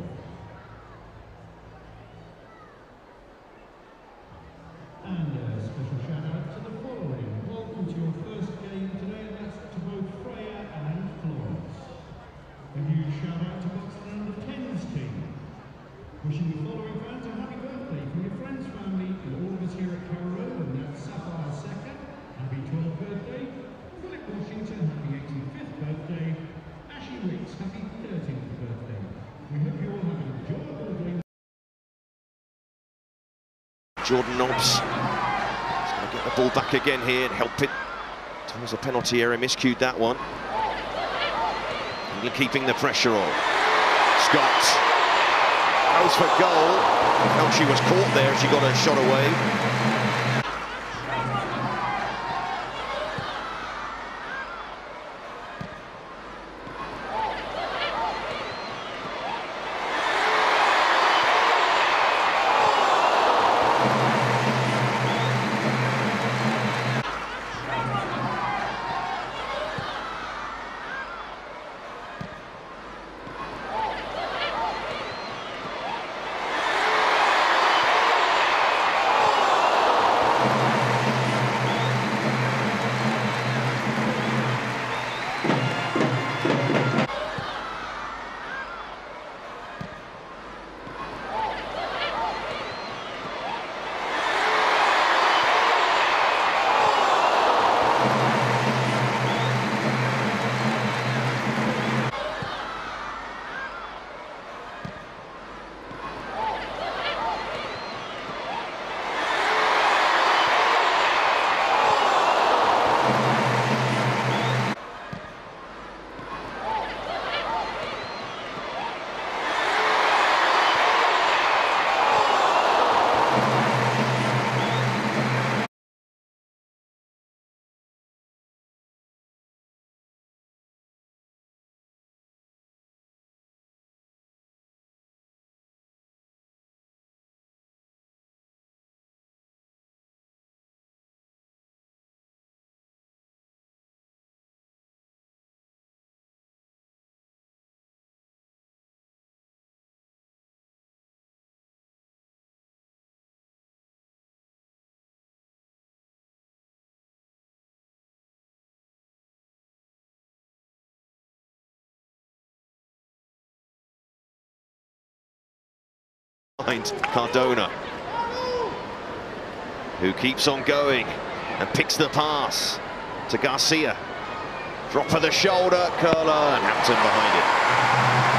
And a special shout out to the following. Welcome to your first game today, and that's to both Freya and Florence. A huge shout out to Boxing under tens team. Wishing the following fans a happy birthday from your friends, family, and all of us here at Carrow Road, and that's Sapphire Second. Happy twelfth birthday. Philip Washington, happy eighty-fifth birthday. Weeks, happy thirteenth birthday. We hope you all have an enjoyable day. Jordan Nobbs is going to get the ball back again here and help it towards a penalty area. Miscued that one. England keeping the pressure on. Scott goes for goal. Felt she was caught there. She got her shot away. Behind Cardona, who keeps on going and picks the pass to Garcia. Drop of the shoulder, curler, and Hampton behind it.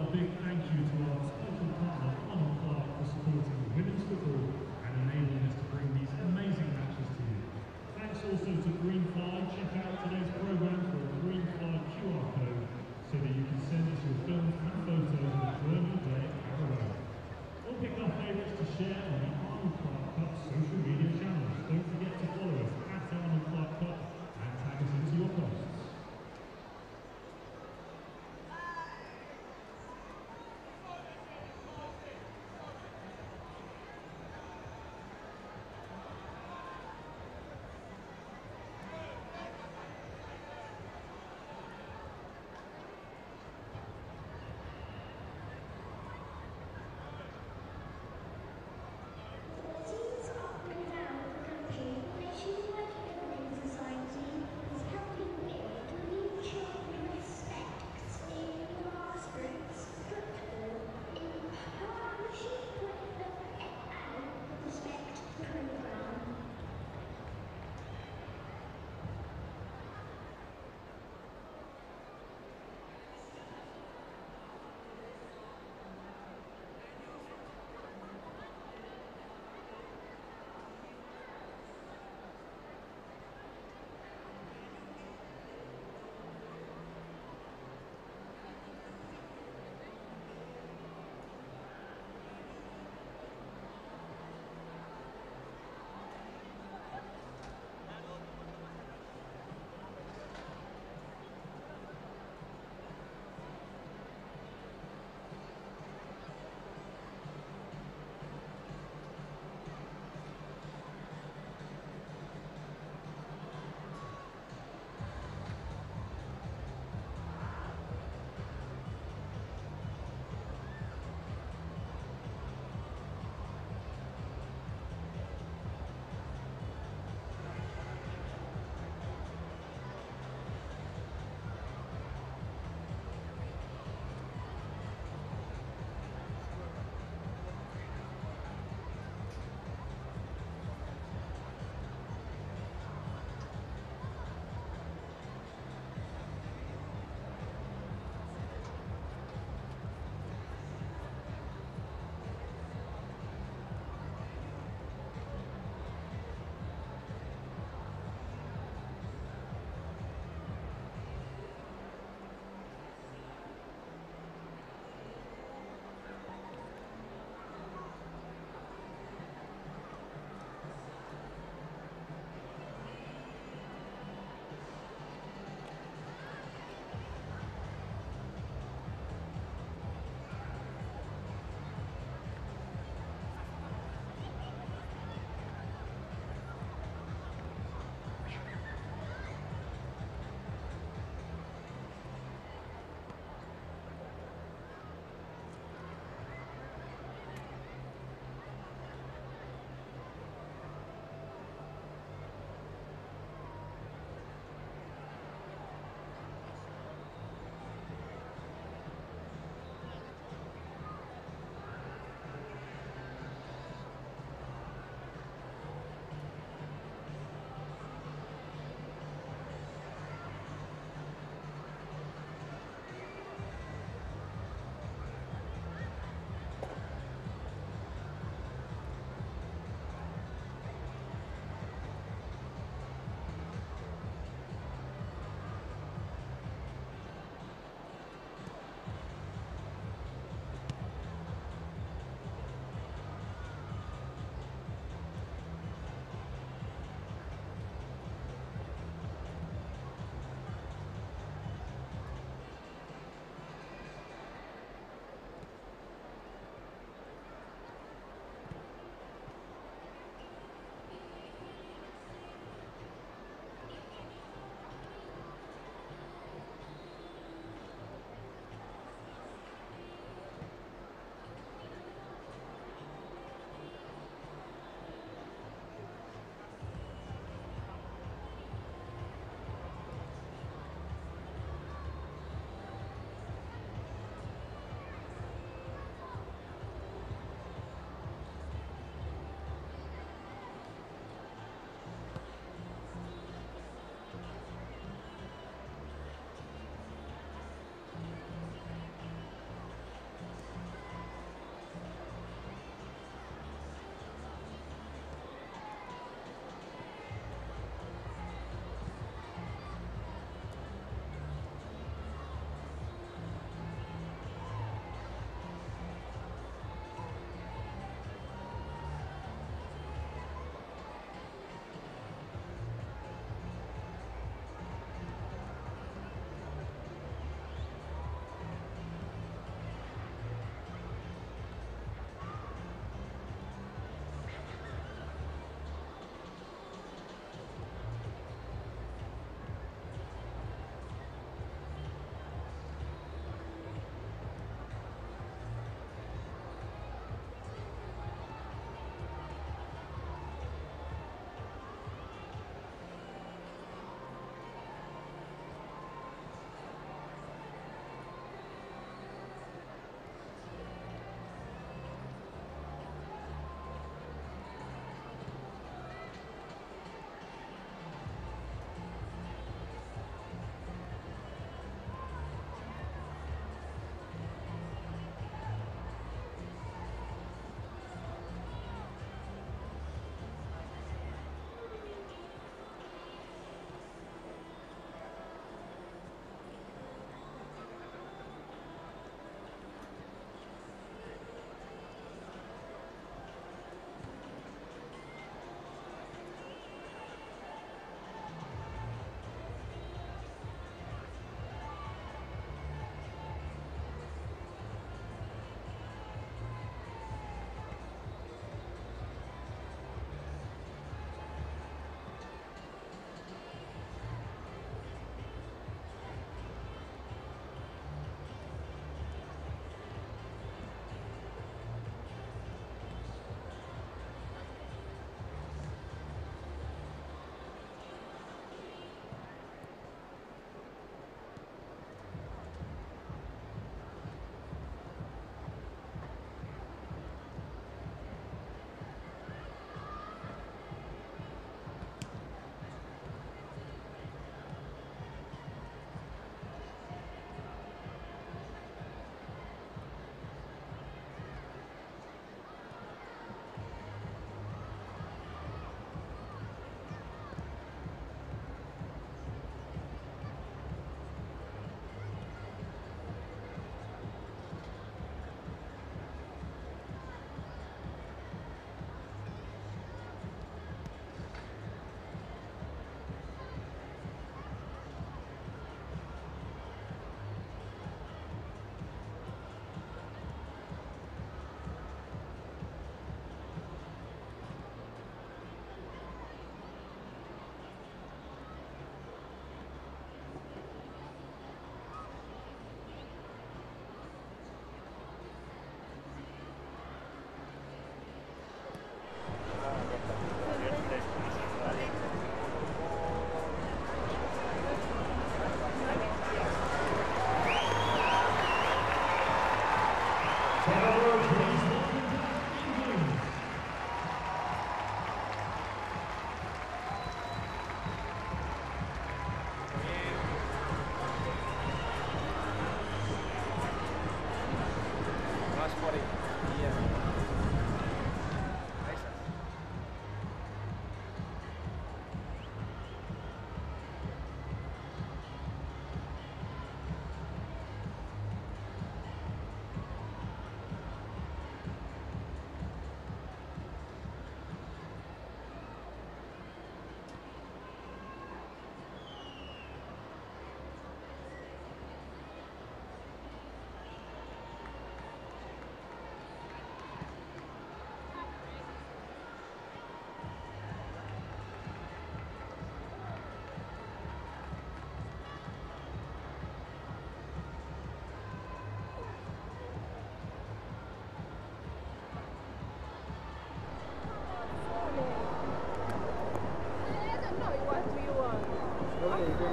a big thank you to our special partner, Arnold for supporting women's football and enabling us to bring these amazing matches to you. Thanks also to Greenfly. Check out today's programme for a Greenfly Q R code so that you can send us your films and photos of enjoying your day at Carrow Road. Or pick our favourites to share on the Arnold Clark Cup social media channels. Don't forget to follow us at Arnold Clark Cup and tag us into your posts.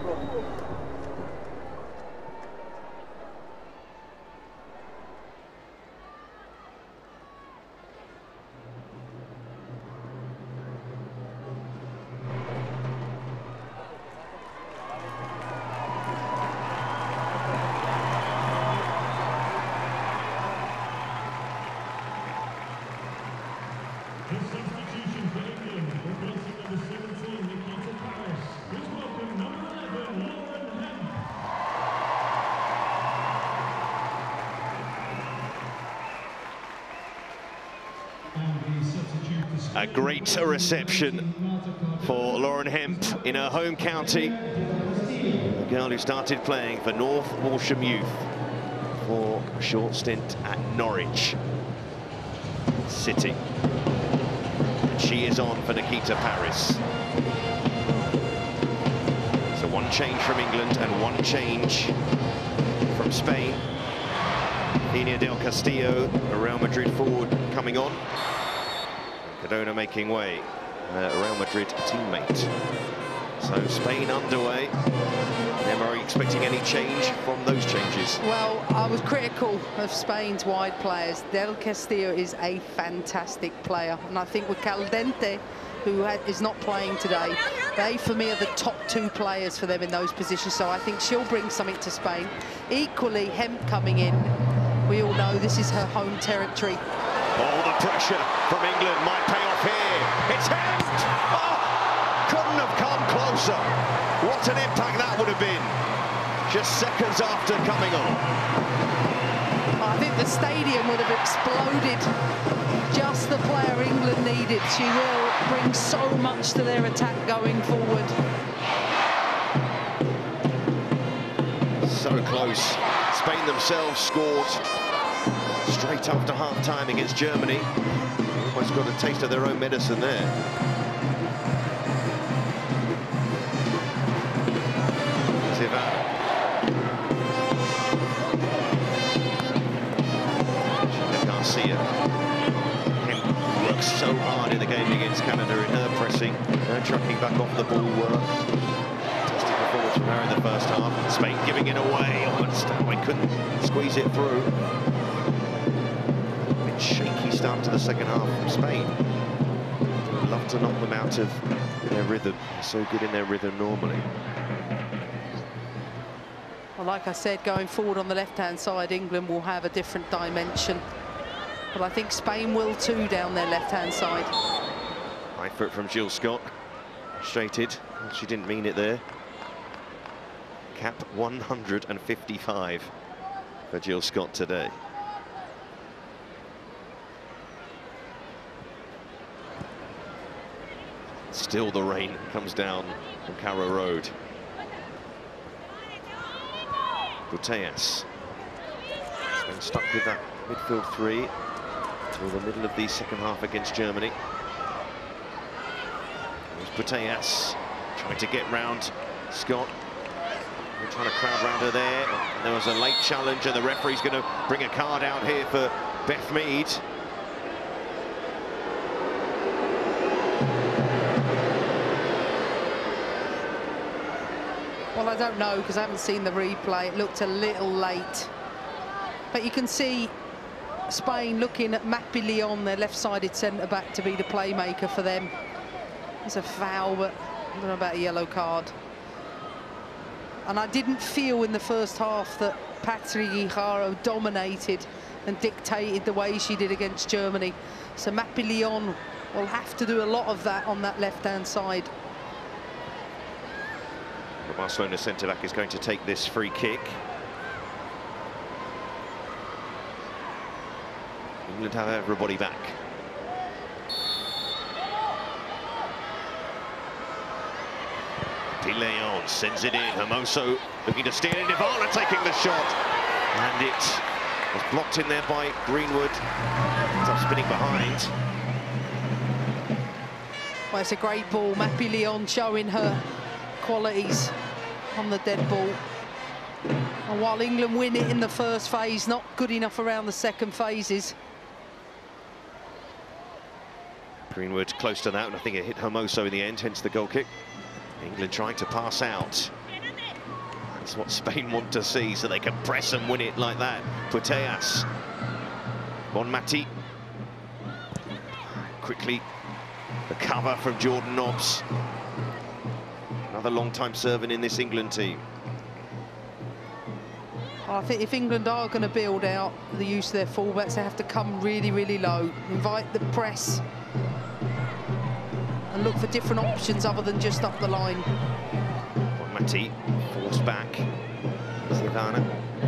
The substitution for England, replacing number seventeen, Nikita Paris. Please welcome number eleven, Lauren Hemp. And the substitute for A great reception for Lauren Hemp in her home county. The girl who started playing for North Walsham Youth for a short stint at Norwich City. She is on for Nikita Paris. So one change from England and one change from Spain. Ina Del Castillo, a Real Madrid forward, coming on. Cardona making way, uh, a Real Madrid teammate. So Spain underway. Emma, are you expecting any change from those changes? Well, I was critical of Spain's wide players. Del Castillo is a fantastic player, and I think with Caldente, who had, is not playing today, they for me are the top two players for them in those positions, so I think she'll bring something to Spain. Equally, Hemp coming in, we all know this is her home territory. All the pressure from England might pay off here. It's Hemp! Oh, couldn't have come closer. What an impact that would have been, just seconds after coming on. I think the stadium would have exploded. Just the player England needed. She will bring so much to their attack going forward. So close. Spain themselves scored straight after half-time against Germany. Almost got a taste of their own medicine there. Garcia works so hard in the game against Canada in her pressing, her trucking back off the ball work. Fantastic performance from her in the first half. Spain giving it away, almost we couldn't squeeze it through. A bit shaky start to the second half from Spain. Would love to knock them out of their rhythm. They're so good in their rhythm normally. Well, like I said, going forward on the left-hand side, England will have a different dimension. But I think Spain will too down their left-hand side. High foot from Jill Scott. Straighted. She didn't mean it there. Cap one hundred fifty-five for Jill Scott today. Still the rain comes down from Carrow Road. Buteas. Been stuck with that midfield three till the middle of the second half against Germany. There's Buteas trying to get round Scott. They're trying to crowd round her there. And there was a late challenge, and the referee's going to bring a card out here for Beth Mead. Well, I don't know, because I haven't seen the replay. It looked a little late. But you can see Spain looking at Mappy Leon, their left-sided centre-back, to be the playmaker for them. It's a foul, but I don't know about a yellow card. And I didn't feel in the first half that Patri Guijarro dominated and dictated the way she did against Germany. So Mappy Leon will have to do a lot of that on that left-hand side. The Barcelona centre-back is going to take this free kick. England have everybody back. De Leon sends it in. Hermoso looking to steal it. Nirvana taking the shot. And it was blocked in there by Greenwood. Ends up spinning behind. Well, it's a great ball. Mappy Leon showing her qualities on the dead ball. And while England win it in the first phase, not good enough around the second phases. Greenwood close to that, and I think it hit Hermoso in the end, hence the goal kick. England trying to pass out. That's what Spain want to see, so they can press and win it like that. Putellas. Bonmati. Quickly, the cover from Jordan Nobbs. Another long-time serving in this England team. I think if England are going to build out the use of their fullbacks, they have to come really, really low, invite the press, and look for different options other than just up the line. Bonmati forced back. Zivana.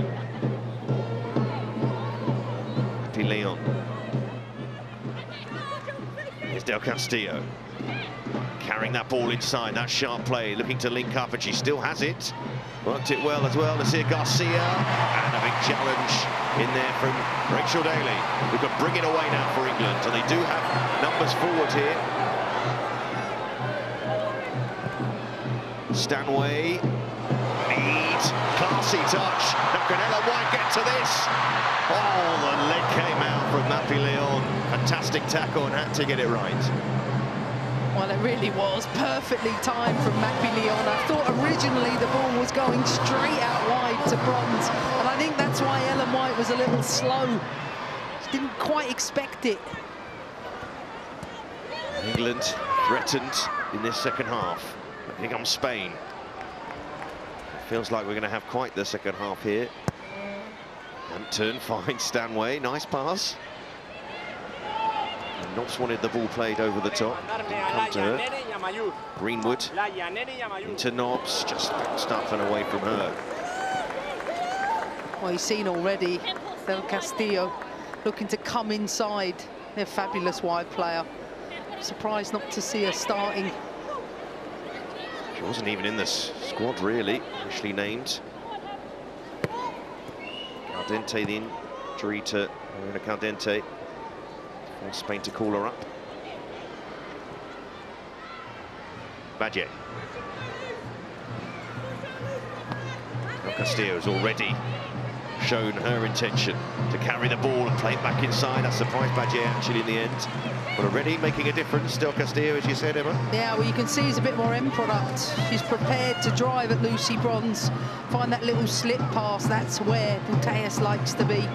Leon. Here's Del Castillo. Carrying that ball inside, that sharp play, looking to link up, and she still has it. Worked it well as well. Nasir Garcia, and a big challenge in there from Rachel Daly, who can bring it away now for England, and they do have numbers forward here. Stanway, Mead, classy touch. Now can Ellen White get to this? Oh, the leg came out from Mappy Leon. Fantastic tackle and had to get it right. Well, it really was perfectly timed from Mappy Leon. I thought originally the ball was going straight out wide to Bronze, and I think that's why Ellen White was a little slow. She didn't quite expect it. England threatened in this second half. Here comes Spain. It feels like we're going to have quite the second half here. Hampton finds Stanway, nice pass. And Nobbs wanted the ball played over the top. Didn't come to her. Greenwood into Nobbs, just bounced up and away from her. Well, you've seen already Del Castillo looking to come inside. They're a fabulous wide player. Surprised not to see her starting. She wasn't even in this squad, really, initially named. Caldente, the injury to Marina Caldente, forced Spain to call her up. Badge. Del Castillo's already shown her intention to carry the ball and play it back inside. That surprised Badge actually in the end. But already making a difference, Del Castillo, as you said, Emma. Yeah, well, you can see he's a bit more end product. She's prepared to drive at Lucy Bronze, find that little slip pass. That's where Putellas likes to be.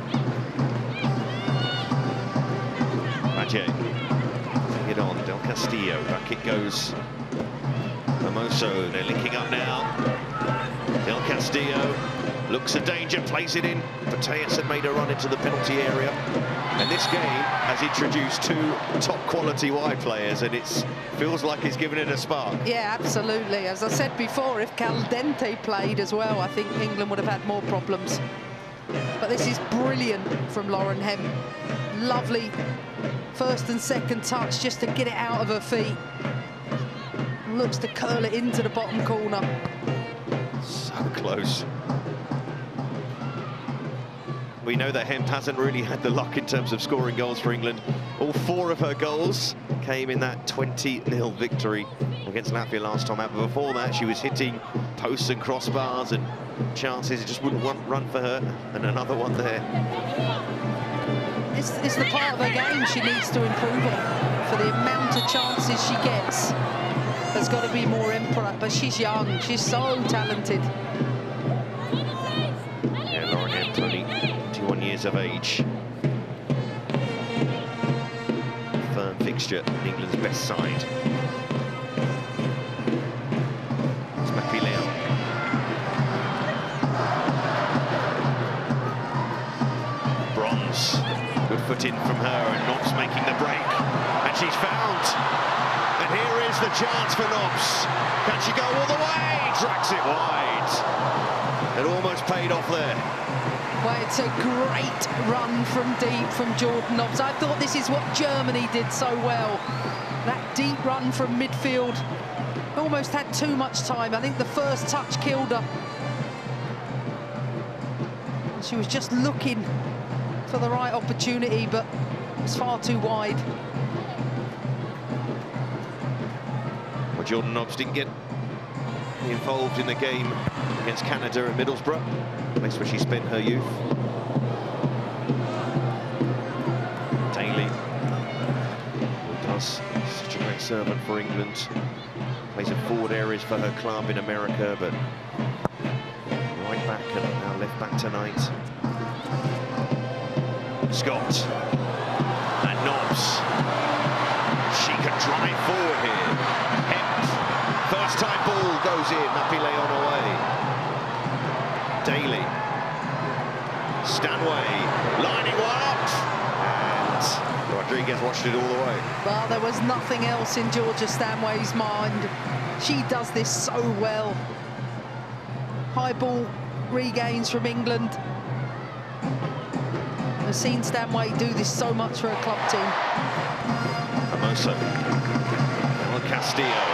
Badge, bring it on, Del Castillo, back it goes. Hermoso, they're linking up now. Del Castillo looks a danger, plays it in. Putellas had made a run into the penalty area. And this game has introduced two top quality wide players, and it feels like it's given it a spark. Yeah, absolutely. As I said before, if Caldente played as well, I think England would have had more problems. But this is brilliant from Lauren Hemp. Lovely first and second touch just to get it out of her feet. Looks to curl it into the bottom corner. So close. We know that Hemp hasn't really had the luck in terms of scoring goals for England. All four of her goals came in that twenty nil victory against Latvia last time out. But before that, she was hitting posts and crossbars and chances. It just wouldn't run for her. And another one there. It's, it's the part of her game she needs to improve on. For the amount of chances she gets, there's got to be more input. But she's young. She's so talented. Yeah, Lauren Hemp, only twenty-one years of age. Firm fixture in England's best side. It's Mappy Leon. Bronze. Good foot in from her, and Nobbs making the break. And she's found. And here is the chance for Nobbs. Can she go all the way? Tracks it wide. It almost paid off there. Well, it's a great run from deep from Jordan Nobbs. I thought this is what Germany did so well. That deep run from midfield. Almost had too much time. I think the first touch killed her. She was just looking for the right opportunity, but it was far too wide. Well, Jordan Nobbs didn't get involved in the game against Canada at Middlesbrough, place where she spent her youth. Daly, who does such a great servant for England, plays in forward areas for her club in America, but back and now left back tonight. Scott and Nobbs. She can drive forward here. Hemp. First time ball goes in. Napileon away. Daly. Stanway lining one up. And Rodriguez watched it all the way. Well, there was nothing else in Georgia Stanway's mind. She does this so well. High ball regains from England. I've seen Stanway do this so much for a club team. Hermoso. El Castillo.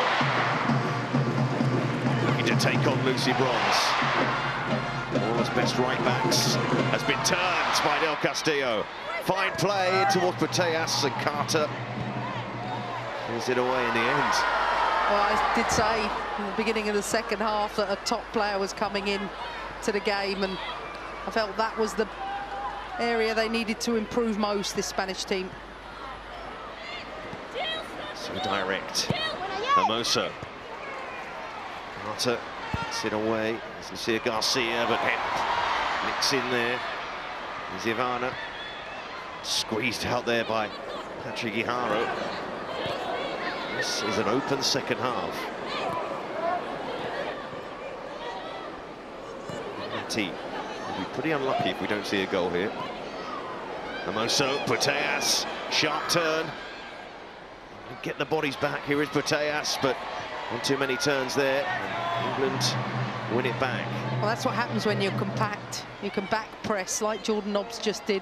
Looking to take on Lucy Bronze. All best right backs has been turned by Del Castillo. Fine play towards Putellas and Carter. Is it away in the end? Well, I did say in the beginning of the second half that a top player was coming in to the game, and I felt that was the area they needed to improve most, this Spanish team. So direct. Hermoso. Carter gets it away. As Lucia Garcia, but Hemp nicks in there. Is Ivana squeezed out there by Patrick Guijarro. This is an open second half. Team will be pretty unlucky if we don't see a goal here. Hermoso, Putellas, sharp turn. Get the bodies back. Here is Putellas, but not too many turns there. And England win it back. Well, that's what happens when you're compact. You can back press like Jordan Nobbs just did.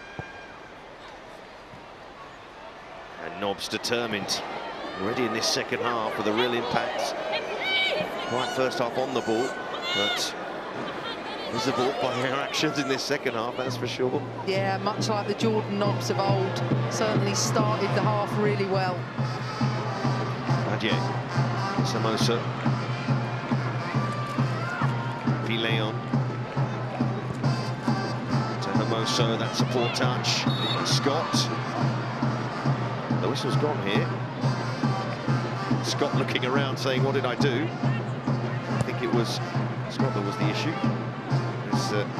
And Nobbs determined. Already in this second half with a real impact. Right first half on the ball, but visible by her actions in this second half, that's for sure. Yeah, much like the Jordan Nobbs of old. Certainly started the half really well. Badie, Hermoso, Leon to Hermoso, that support touch. Scott, the whistle's gone here. Scott looking around saying, what did I do? I think it was Scott that was the issue. It's, uh,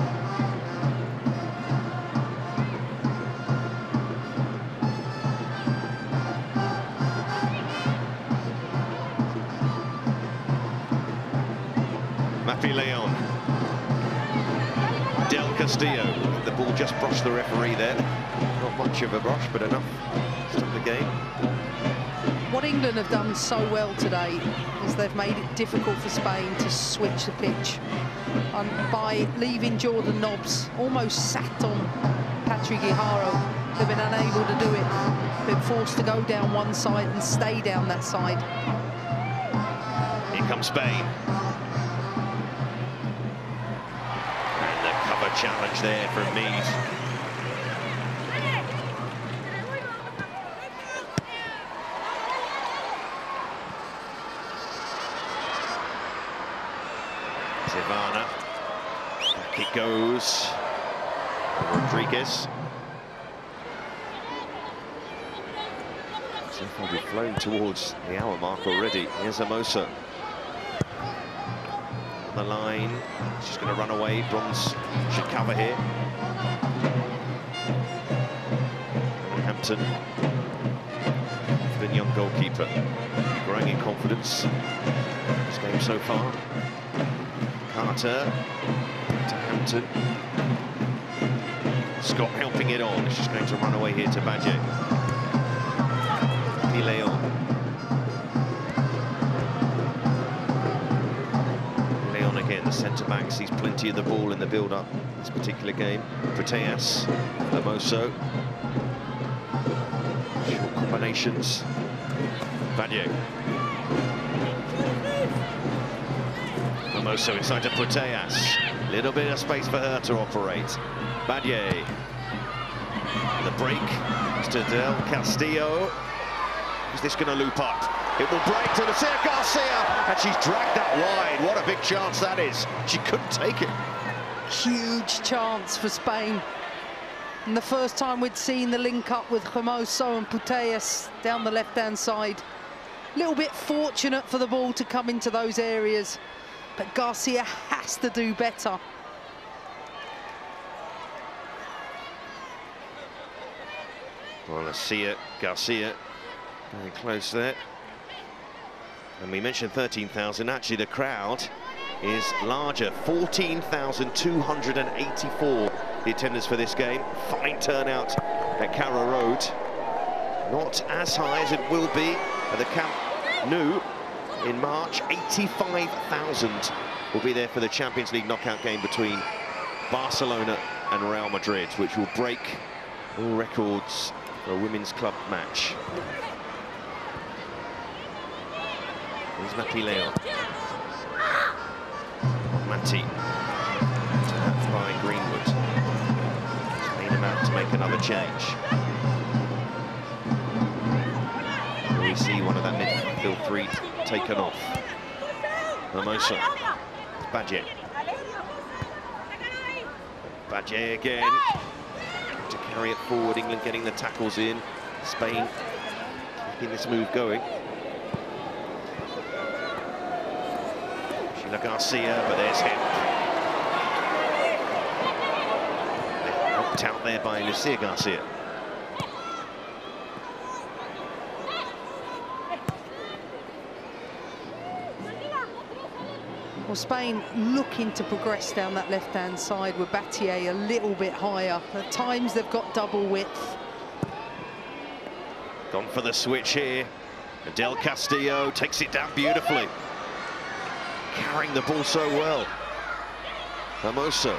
Leon. Del Castillo. The ball just brushed the referee there. Not much of a brush, but enough to stop the game. What England have done so well today is they've made it difficult for Spain to switch the pitch. And by leaving Jordan Nobbs almost sat on Patrick Guijarro, they've been unable to do it. Been forced to go down one side and stay down that side. Here comes Spain. And the cover challenge there from Mead. Ivana, back it goes. Rodriguez. So far we've flown towards the hour mark already. Here's Hermoso. On the line, she's going to run away. Bronze should cover here. Hampton, the young goalkeeper, growing in confidence. This game so far. Carter to Hampton. Scott helping it on. She's going to run away here to Badie. Leon. Leon again, the centre-back, sees plenty of the ball in the build-up this particular game. Putellas, Hermoso. Short combinations. Badie. Hermoso inside to Putellas. Little bit of space for her to operate. Badie. The break to Del Castillo. Is this going to loop up? It will break to Lucia Garcia, and she's dragged that wide. What a big chance that is. She couldn't take it. Huge chance for Spain. And the first time we'd seen the link up with Hermoso and Putellas down the left-hand side. A little bit fortunate for the ball to come into those areas. But Garcia has to do better. Well, Garcia, Garcia, very close there. And we mentioned thirteen thousand. Actually, the crowd is larger, fourteen thousand two hundred eighty-four. The attendance for this game. Fine turnout at Carrow Road. Not as high as it will be at the Camp Nou in March. eighty-five thousand will be there for the Champions League knockout game between Barcelona and Real Madrid, which will break all records for a women's club match. Here's Mati Leon. Mati. Tapped by Greenwood. Spain about to make another change. We see one of that midfield three taken off. Hermoso. Badje. Badje again. To carry it forward, England getting the tackles in. Spain keeping this move going. Garcia, but there's him. Knocked out there by Lucia Garcia. Well, Spain looking to progress down that left-hand side with Battier a little bit higher. At times they've got double width. Gone for the switch here. And Del Castillo takes it down beautifully. Carrying the ball so well. Hermoso.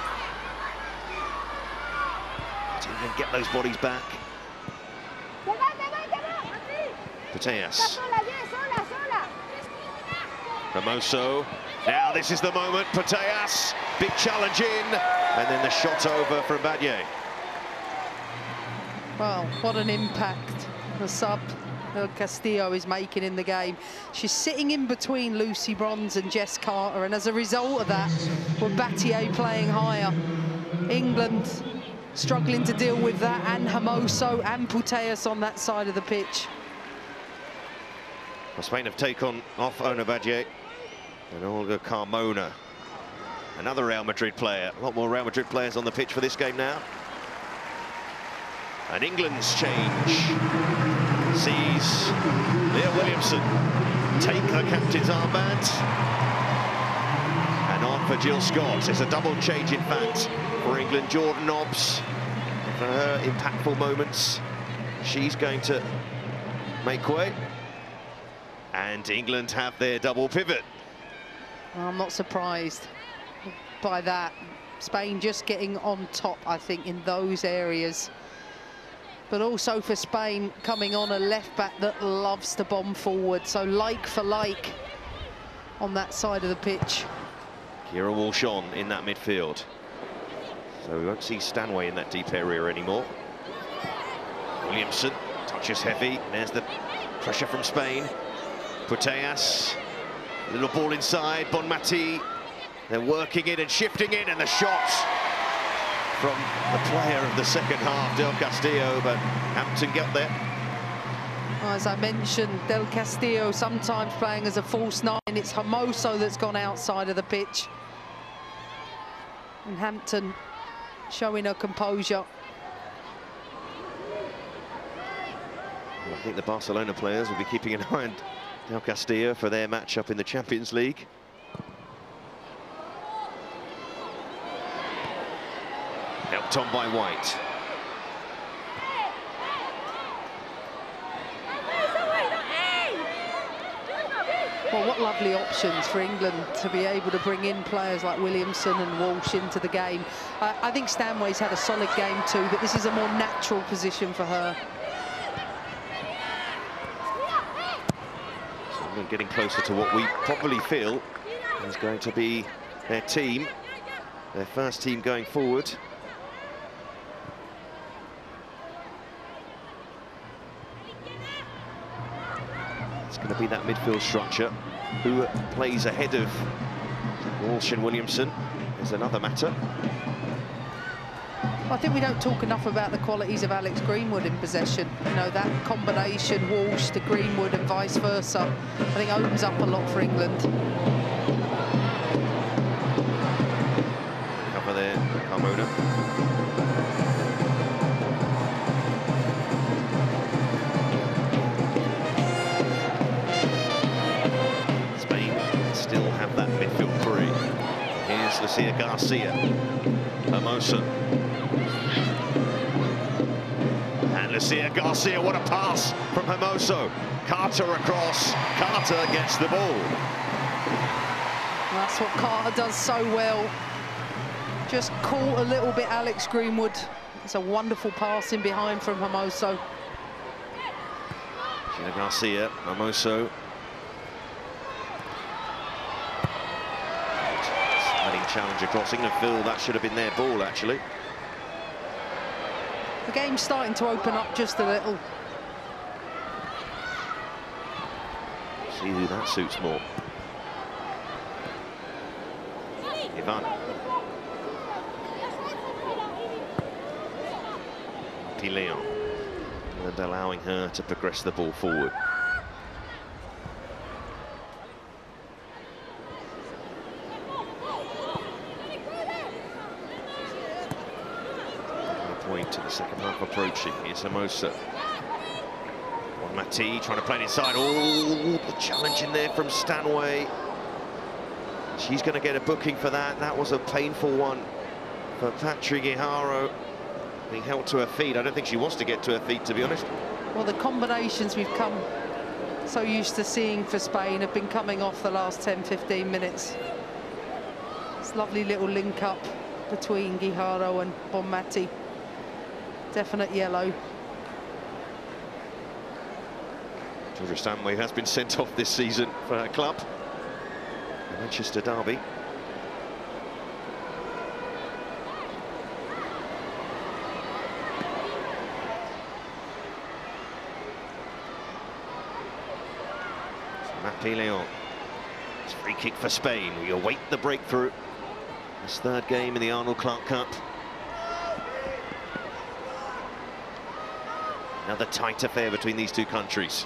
Didn't get those bodies back. Putellas. Hermoso. Now this is the moment. Putellas. Big challenge in. And then the shot over from Badje. Well, what an impact the sub Del Castillo is making in the game. She's sitting in between Lucy Bronze and Jess Carter, and as a result of that, with Battier playing higher, England struggling to deal with that, and Hermoso and Putellas on that side of the pitch. Well, Spain have taken off Ona Badje and Olga Carmona, another Real Madrid player. A lot more Real Madrid players on the pitch for this game now. And England's change sees Leah Williamson take the captain's armband. And on for Jill Scott. It's a double change, in fact, for England. Jordan Nobbs, for her impactful moments, she's going to make way. And England have their double pivot. Well, I'm not surprised by that. Spain just getting on top, I think, in those areas. But also for Spain coming on a left back that loves to bomb forward. So like for like on that side of the pitch. Kira Walsh-on in that midfield. So we won't see Stanway in that deep area anymore. Williamson touches heavy. There's the pressure from Spain. Putellas, little ball inside. Bonmati, they're working in and shifting in, and the shot from the player of the second half, Del Castillo, but Hampton got there. As I mentioned, Del Castillo sometimes playing as a false nine. It's Hermoso that's gone outside of the pitch. And Hampton showing her composure. Well, I think the Barcelona players will be keeping an eye on Del Castillo for their matchup in the Champions League. Helped on by White. Well, what lovely options for England to be able to bring in players like Williamson and Walsh into the game. Uh, I think Stanway's had a solid game too, but this is a more natural position for her. So England getting closer to what we probably feel is going to be their team, their first team going forward. It's going to be that midfield structure. Who plays ahead of Walsh and Williamson is another matter. I think we don't talk enough about the qualities of Alex Greenwood in possession. You know, that combination, Walsh to Greenwood and vice versa, I think opens up a lot for England. Cover there, Carmona. Lucia Garcia. Hermoso. And Lucia Garcia, what a pass from Hermoso. Carter across. Carter gets the ball. That's what Carter does so well. Just caught a little bit Alex Greenwood. It's a wonderful pass in behind from Hermoso. Lucia Garcia, Hermoso. Sliding challenge across England field. That should have been their ball, actually. The game's starting to open up just a little. See who that suits more. Ivan. Leon. And allowing her to progress the ball forward. Point to the second half approaching. Here's Hermoso. Mati trying to play it inside. Oh, the challenge in there from Stanway. She's going to get a booking for that. That was a painful one for Patrick Guijarro. Being held to her feet. I don't think she wants to get to her feet, to be honest. Well, the combinations we've come so used to seeing for Spain have been coming off the last ten fifteen minutes. This lovely little link up between Guijarro and Bonmati. Definite yellow. Georgia Stanway has been sent off this season for her club, the Manchester derby. Mappy Leon. It's a free kick for Spain. We await the breakthrough. This third game in the Arnold Clark Cup. Another tight affair between these two countries.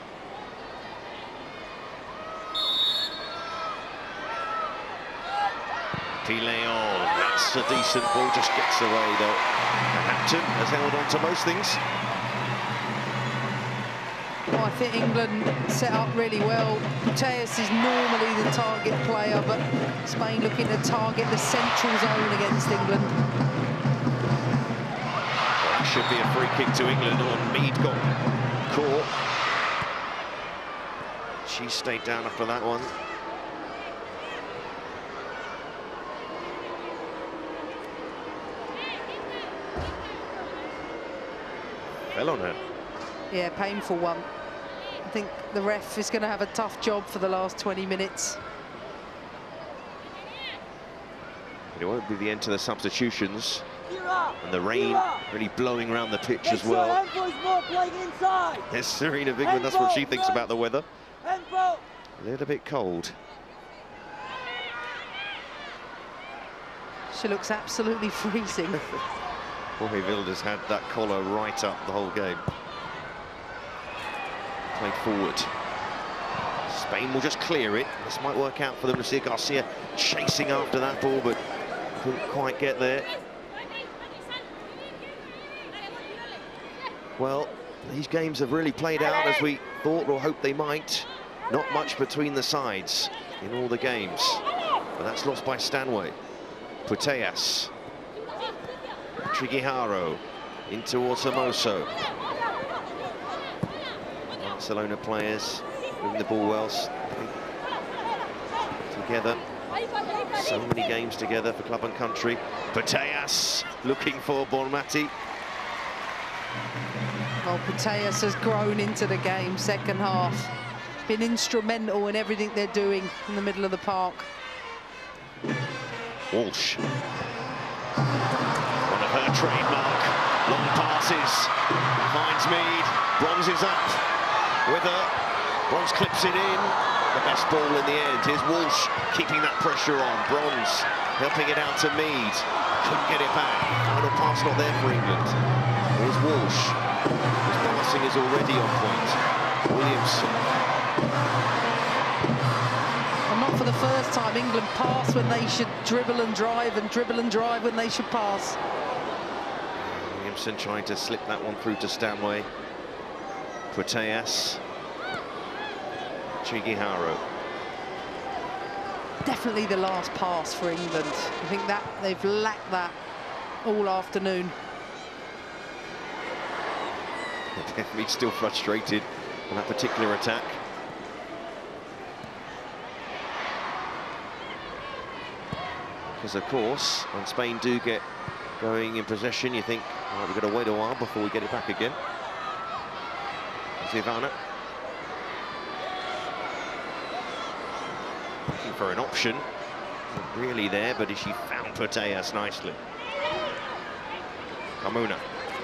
Leon, that's a decent ball, just gets away though. Hampton has held on to most things. Well, I think England set up really well. Putellas is normally the target player, but Spain looking to target the central zone against England. Well, that should be a free kick to England, or Mead got caught. She stayed down after that one. Fell on her. Yeah, painful one. I think the ref is going to have a tough job for the last twenty minutes. It won't be the end to the substitutions. And the rain really blowing around the pitch as well. There's Serena Wigman, that's what she thinks about the weather. A little bit cold. She looks absolutely freezing. Jorge Vilda's had that collar right up the whole game. Played forward. Spain will just clear it. This might work out for them. Lucia Garcia chasing after that ball, but couldn't quite get there. Well, these games have really played out as we thought or hoped they might. Not much between the sides in all the games. But that's lost by Stanway. Putellas. Guijarro in towards Hermoso. Barcelona players moving the ball well together. So many games together for club and country. Putellas looking for Bonmati. Well, Putellas has grown into the game second half. Been instrumental in everything they're doing in the middle of the park. Walsh. Her trademark, long passes, finds Mead, Bronze is up with her, Bronze clips it in, the best ball in the end. Here's Walsh keeping that pressure on, Bronze helping it out to Mead, couldn't get it back, final pass not there for England. Here's Walsh, his passing is already on point, Williamson. And not for the first time, England pass when they should dribble and drive, and dribble and drive when they should pass. Williamson trying to slip that one through to Stanway. Putellas. Guijarro. definitely the last pass for England. I think that they've lacked that all afternoon. He's still frustrated on that particular attack. Because, of course, when Spain do get going in possession, you think, oh, we've got to wait a while before we get it back again. There's Ivana. Looking for an option. Not really there, but she found Putellas nicely. Carmona.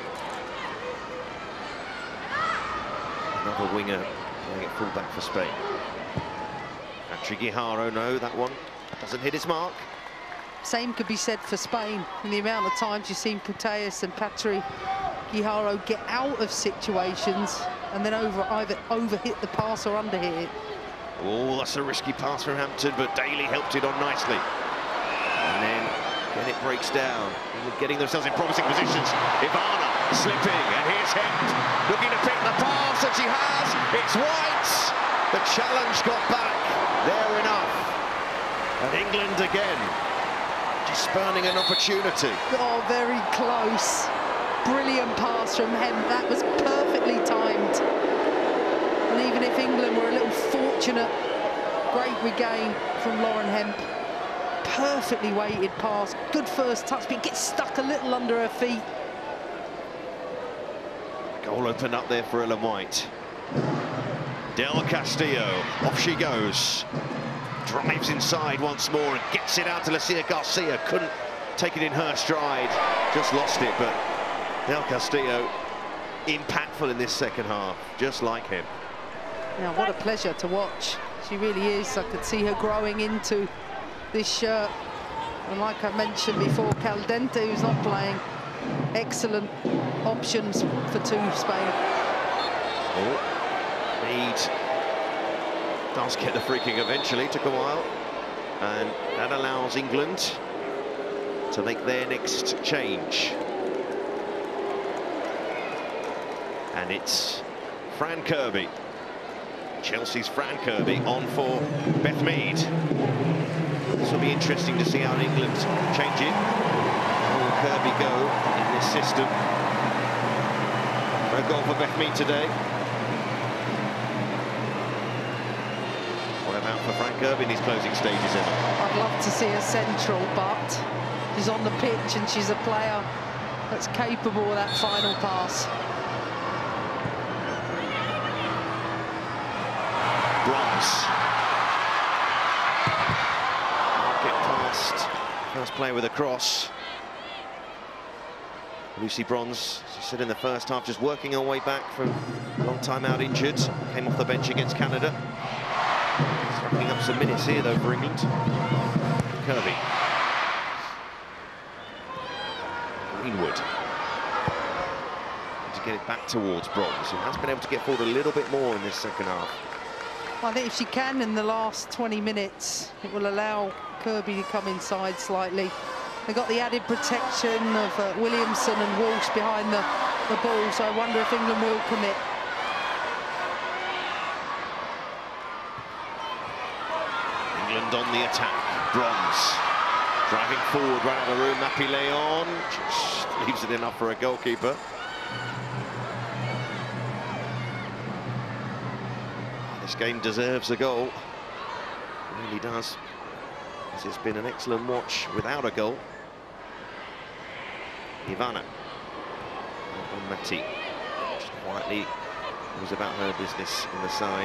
Another winger playing at full-back for Spain. Patri Guijarro, no, that one doesn't hit his mark. Same could be said for Spain. In the amount of times you've seen Putellas and Patri Guijarro get out of situations and then over either overhit the pass or underhit it. Oh, that's a risky pass from Hampton, but Daly helped it on nicely. And then, then it breaks down. Getting themselves in promising positions. Ivana slipping, and here's Hemd looking to pick the pass, and she has. It's White. The challenge got back. There enough. And England again. Just spurning an opportunity. Oh, very close. Brilliant pass from Hemd. That was perfectly timed. And even if England were a little fortunate, great regain from Lauren Hemp. Perfectly weighted pass. Good first touch, but it gets stuck a little under her feet. Goal opened up there for Ellen White. Del Castillo, off she goes. Drives inside once more and gets it out to Lucia Garcia. Couldn't take it in her stride, just lost it. But Del Castillo, impactful in this second half, just like him. Now, what a pleasure to watch. She really is. I could see her growing into this shirt. And like I mentioned before, Caldente, who's not playing, excellent options for two Spain. Oh, Mead does get the free kick eventually, took a while, and that allows England to make their next change. And it's Fran Kirby, Chelsea's Fran Kirby, on for Beth Mead. This will be interesting to see how England change it. How will Kirby go in this system? A goal for Beth Mead today. What about for Fran Kirby in these closing stages, Emma? I'd love to see her central, but she's on the pitch and she's a player that's capable of that final pass. Bronze. Get past first player with a cross. Lucy Bronze, she said in the first half, just working her way back from a long time out injured. Came off the bench against Canada. Racking up some minutes here though for England. Kirby. Greenwood. To get it back towards Bronze, who has been able to get forward a little bit more in this second half. Well, I think if she can in the last twenty minutes, it will allow Kirby to come inside slightly. They got the added protection of uh, Williamson and Walsh behind the, the ball, so I wonder if England will commit. England on the attack. Bronze driving forward right out of the room. Mappy Leon just leaves it enough for a goalkeeper. This game deserves a goal. It really does. It's been an excellent watch without a goal. Ivana on Mati, just quietly was about her business in the side.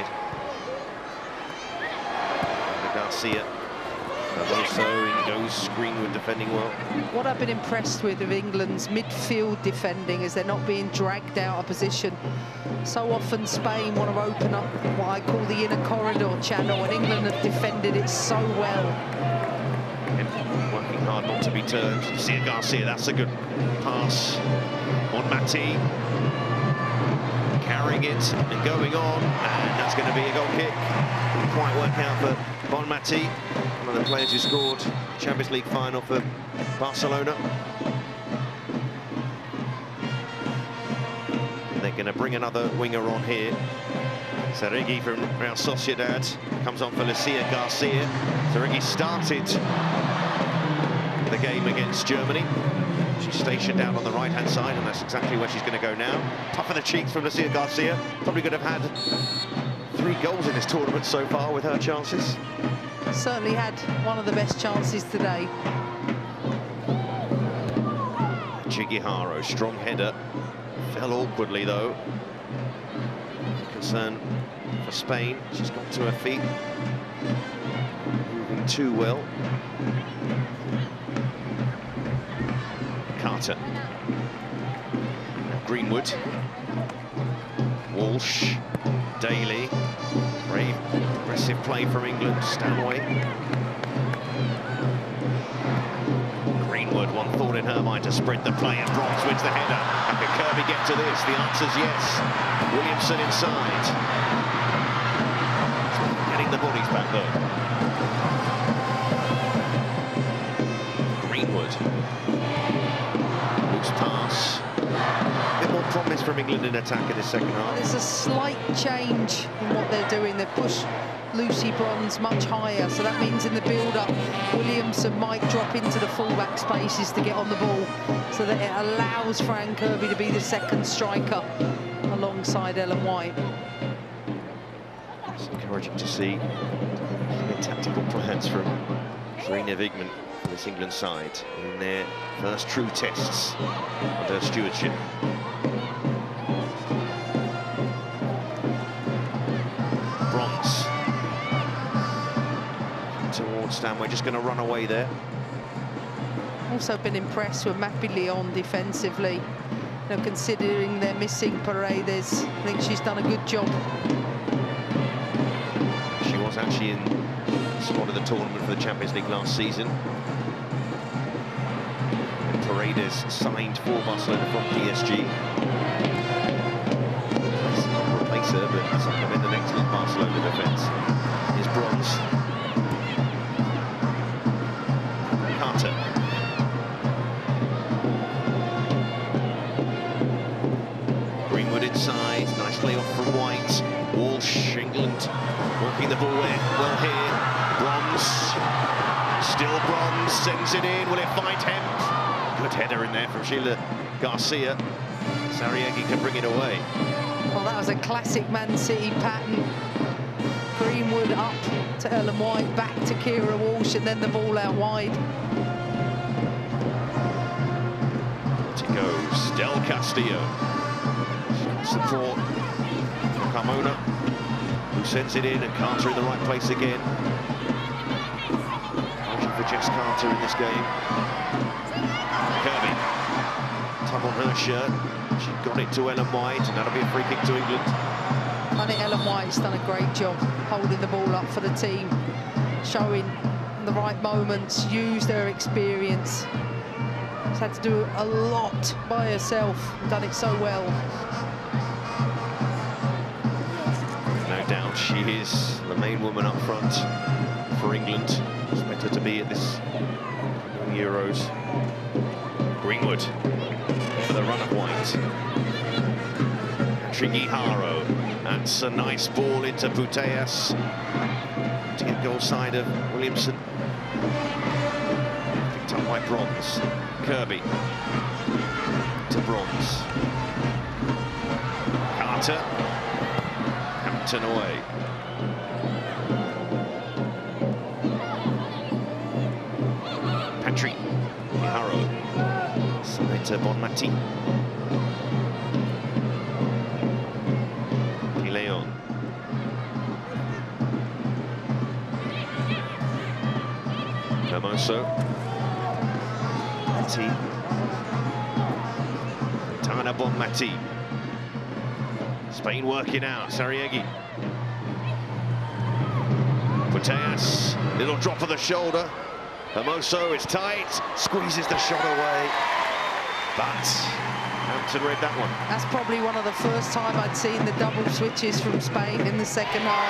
And Garcia, and also goes Greenwood defending well. What I've been impressed with of England's midfield defending is they're not being dragged out of position. So often Spain want to open up what I call the inner corridor channel, and England have defended it so well. Working hard not to be turned. Lucia Garcia, that's a good pass on Mati. Carrying it and going on, and that's going to be a goal kick. Didn't quite work out for Bon Mati, one of the players who scored Champions League final for Barcelona. They're going to bring another winger on here. Seregi from Real Sociedad comes on for Lucia Garcia. Seregi started the game against Germany. She's stationed out on the right-hand side, and that's exactly where she's going to go now. Tough in the cheeks from Lucia Garcia. Probably could have had three goals in this tournament so far with her chances. Certainly had one of the best chances today. Chigiharo, strong header. Fell awkwardly, though. Concern for Spain. She's got to her feet. Moving too well. Carter. Greenwood. Walsh. Daly. Brave, aggressive play from England. Stanway. Greenwood, one thought in her mind to spread the play, and Bronze wins the header. How can Kirby get to this? The answer's yes. Williamson inside. Getting the bodies back, though. Greenwood. Loose pass. A bit more promise from England in attack in the second half. There's a slight change in what they're doing. They push Lucy Bronze much higher, so that means in the build-up, Williamson might drop into the fullback spaces to get on the ball, so that it allows Fran Kirby to be the second striker alongside Ellen White. It's encouraging to see the tactical plans from Sarina Wigman for this England side in their first true tests under stewardship. Bronze towards Stanway, just going to run away there. Also been impressed with Mappy Leon defensively. You know, considering they're missing Paredes, I think she's done a good job. She was actually in the squad of the tournament for the Champions League last season. And Paredes signed for Barcelona from P S G. Replace her, but someone in the next Barcelona defence is Bronze. Carter. Greenwood inside, nice play off from White. Walsh, England walking the ball well here. Bronze, still Bronze, sends it in. Will it find Hemp? Good header in there from Sheila Garcia. Sarriegi can bring it away. Well, that was a classic Man City pattern. Greenwood up to Ellen White, back to Kira Walsh, and then the ball out wide. It goes Del Castillo. Support for Carmona, who sends it in, and Carter in the right place again. Margin for Jess Carter in this game. Kirby, tug on her shirt. She got it to Ellen White, and that'll be a free kick to England. I think Ellen White's done a great job holding the ball up for the team, showing the right moments, used her experience. She's had to do a lot by herself, done it so well. No doubt she is the main woman up front for England. Expect her to be at this Euros. Greenwood for the run of White. Chigiharo. That's a nice ball into Putellas. To get goal side of Williamson. Picked up by Bronze. Kirby to Bronze. Carter. Hampton away. Patrick Chigiharo. Side to Bonmati. Leon. Hermoso. Mati. Tana Bonmati. Spain working out. Sarriegi. Putellas. Little drop of the shoulder. Hermoso, it's tight. Squeezes the shot away. But Hampton read that one. That's probably one of the first time I'd seen the double switches from Spain in the second half.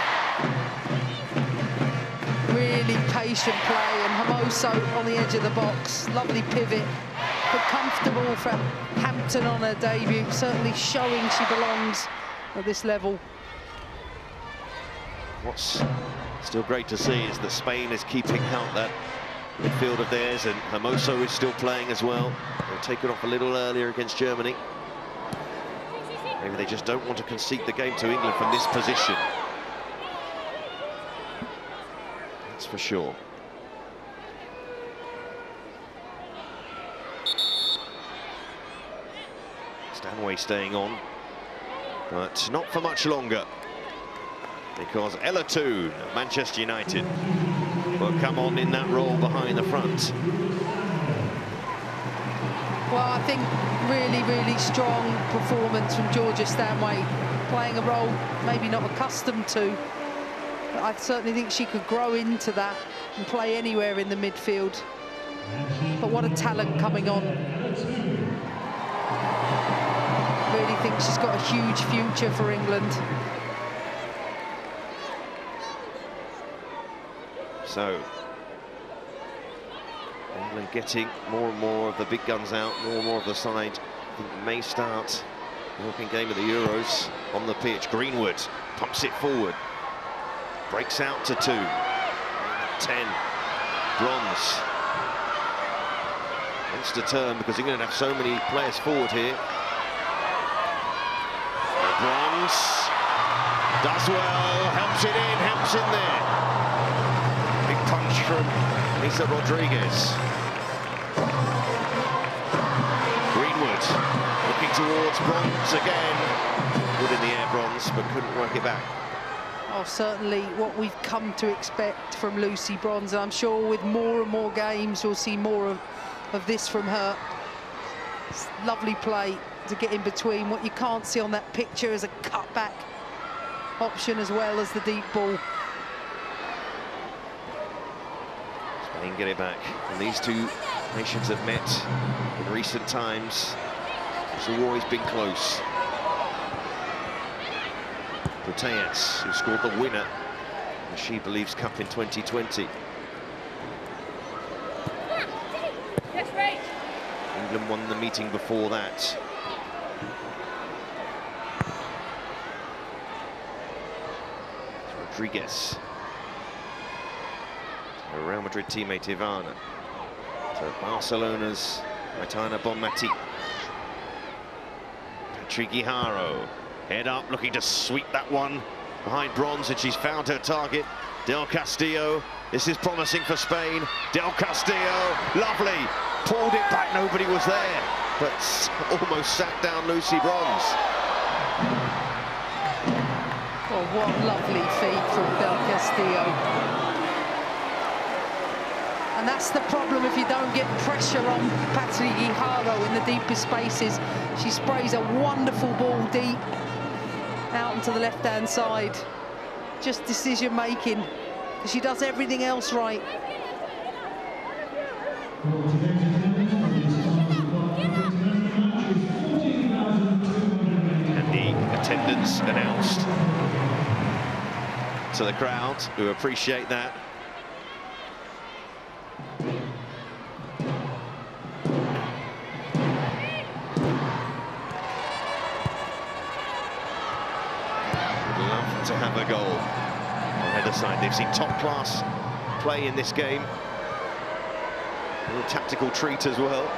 Really patient play, and Hermoso on the edge of the box. Lovely pivot, but comfortable for Hampton on her debut. Certainly showing she belongs at this level. What's Still great to see is that Spain is keeping out that midfield of theirs, and Hermoso is still playing as well. They'll take it off a little earlier against Germany. Maybe they just don't want to concede the game to England from this position. That's for sure. Stanway staying on, but not for much longer, because Ella Toone of Manchester United will come on in that role behind the front. Well, I think really, really strong performance from Georgia Stanway, playing a role maybe not accustomed to. But I certainly think she could grow into that and play anywhere in the midfield. But what a talent coming on. Really think she's got a huge future for England. So, England getting more and more of the big guns out, more and more of the side. I think may start the European game of the Euros on the pitch. Greenwood pumps it forward, breaks out to two. ten, Bronze. Wants to turn because England have so many players forward here. Bronze does well, helps it in, helps in there. Big punch from Lisa Rodriguez. Greenwood looking towards Bronze again. Good in the air, Bronze, but couldn't work it back. Oh, certainly what we've come to expect from Lucy Bronze. And I'm sure with more and more games, you'll see more of, of this from her. It's lovely play to get in between. What you can't see on that picture is a cutback option as well as the deep ball. Spain get it back. And these two nations have met in recent times. It's always been close. Putellas, who scored the winner in the She Believes Cup in twenty twenty. England won the meeting before that. Rodriguez. Her Real Madrid teammate Ivana. So Barcelona's Aitana Bonmati. Patrick Guijarro. Head up, looking to sweep that one behind Bronze, and she's found her target. Del Castillo. This is promising for Spain. Del Castillo, lovely. Pulled it back, nobody was there, but almost sat down Lucy Bronze. Well, what lovely feat from Del Castillo. And that's the problem if you don't get pressure on Patrick Guijarro in the deepest spaces. She sprays a wonderful ball deep out into the left-hand side. Just decision-making. She does everything else right. And the attendance announced to the crowd, who appreciate that. Would love to have a goal on either side. They've seen top-class play in this game. A little tactical treat as well.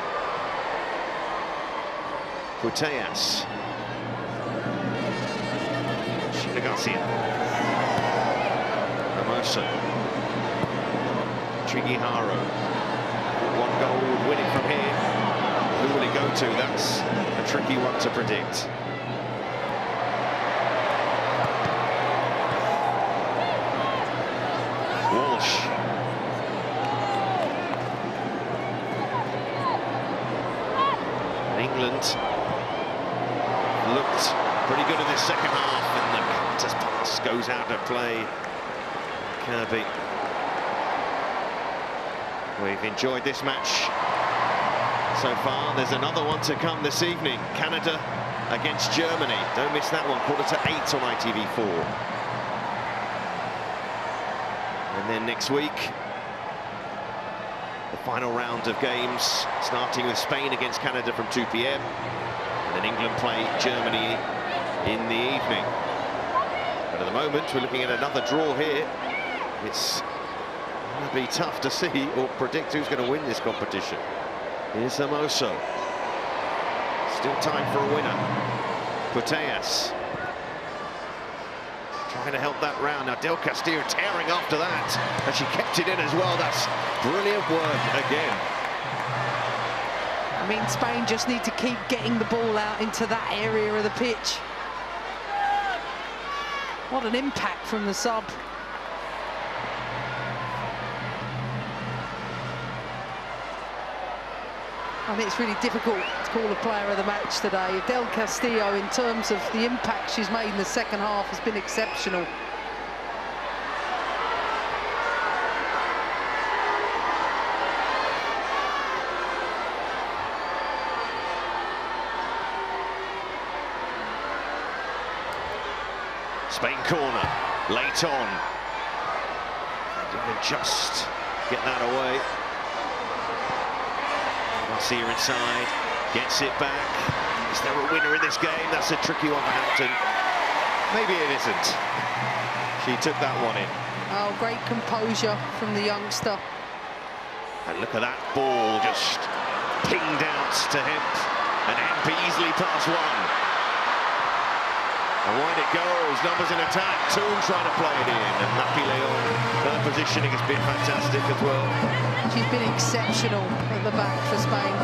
Putellas. Sheila Garcia. Hermoso. Guijarro. One goal would win it from here. Who will it go to? That's a tricky one to predict. Walsh. England looked pretty good in this second half, and the Carter's pass goes out of play. Kirby. We've enjoyed this match so far. There's another one to come this evening. Canada against Germany. Don't miss that one, quarter to eight on I T V four. And then next week, the final round of games, starting with Spain against Canada from two p m And then England play Germany in the evening. But at the moment, we're looking at another draw here. It's going to be tough to see or predict who's going to win this competition. Here's Hermoso. Still time for a winner. Putellas trying to help that round. Now Del Castillo tearing after that, and she kept it in as well. That's brilliant work again. I mean, Spain just need to keep getting the ball out into that area of the pitch. What an impact from the sub. I think it's really difficult to call a player of the match today. Del Castillo, in terms of the impact she's made in the second half, has been exceptional. Spain corner, late on. Didn't just get that away. Garcia inside, gets it back. Is there a winner in this game? That's a tricky one for Hampton. Maybe it isn't. She took that one in. Oh, great composure from the youngster. And look at that ball just pinged out to Hemp. And Hemp easily past one. And wide it goes, numbers in attack, Toon trying to play it in, and Napi Leon, her positioning has been fantastic as well. She's been exceptional at the back for Spain.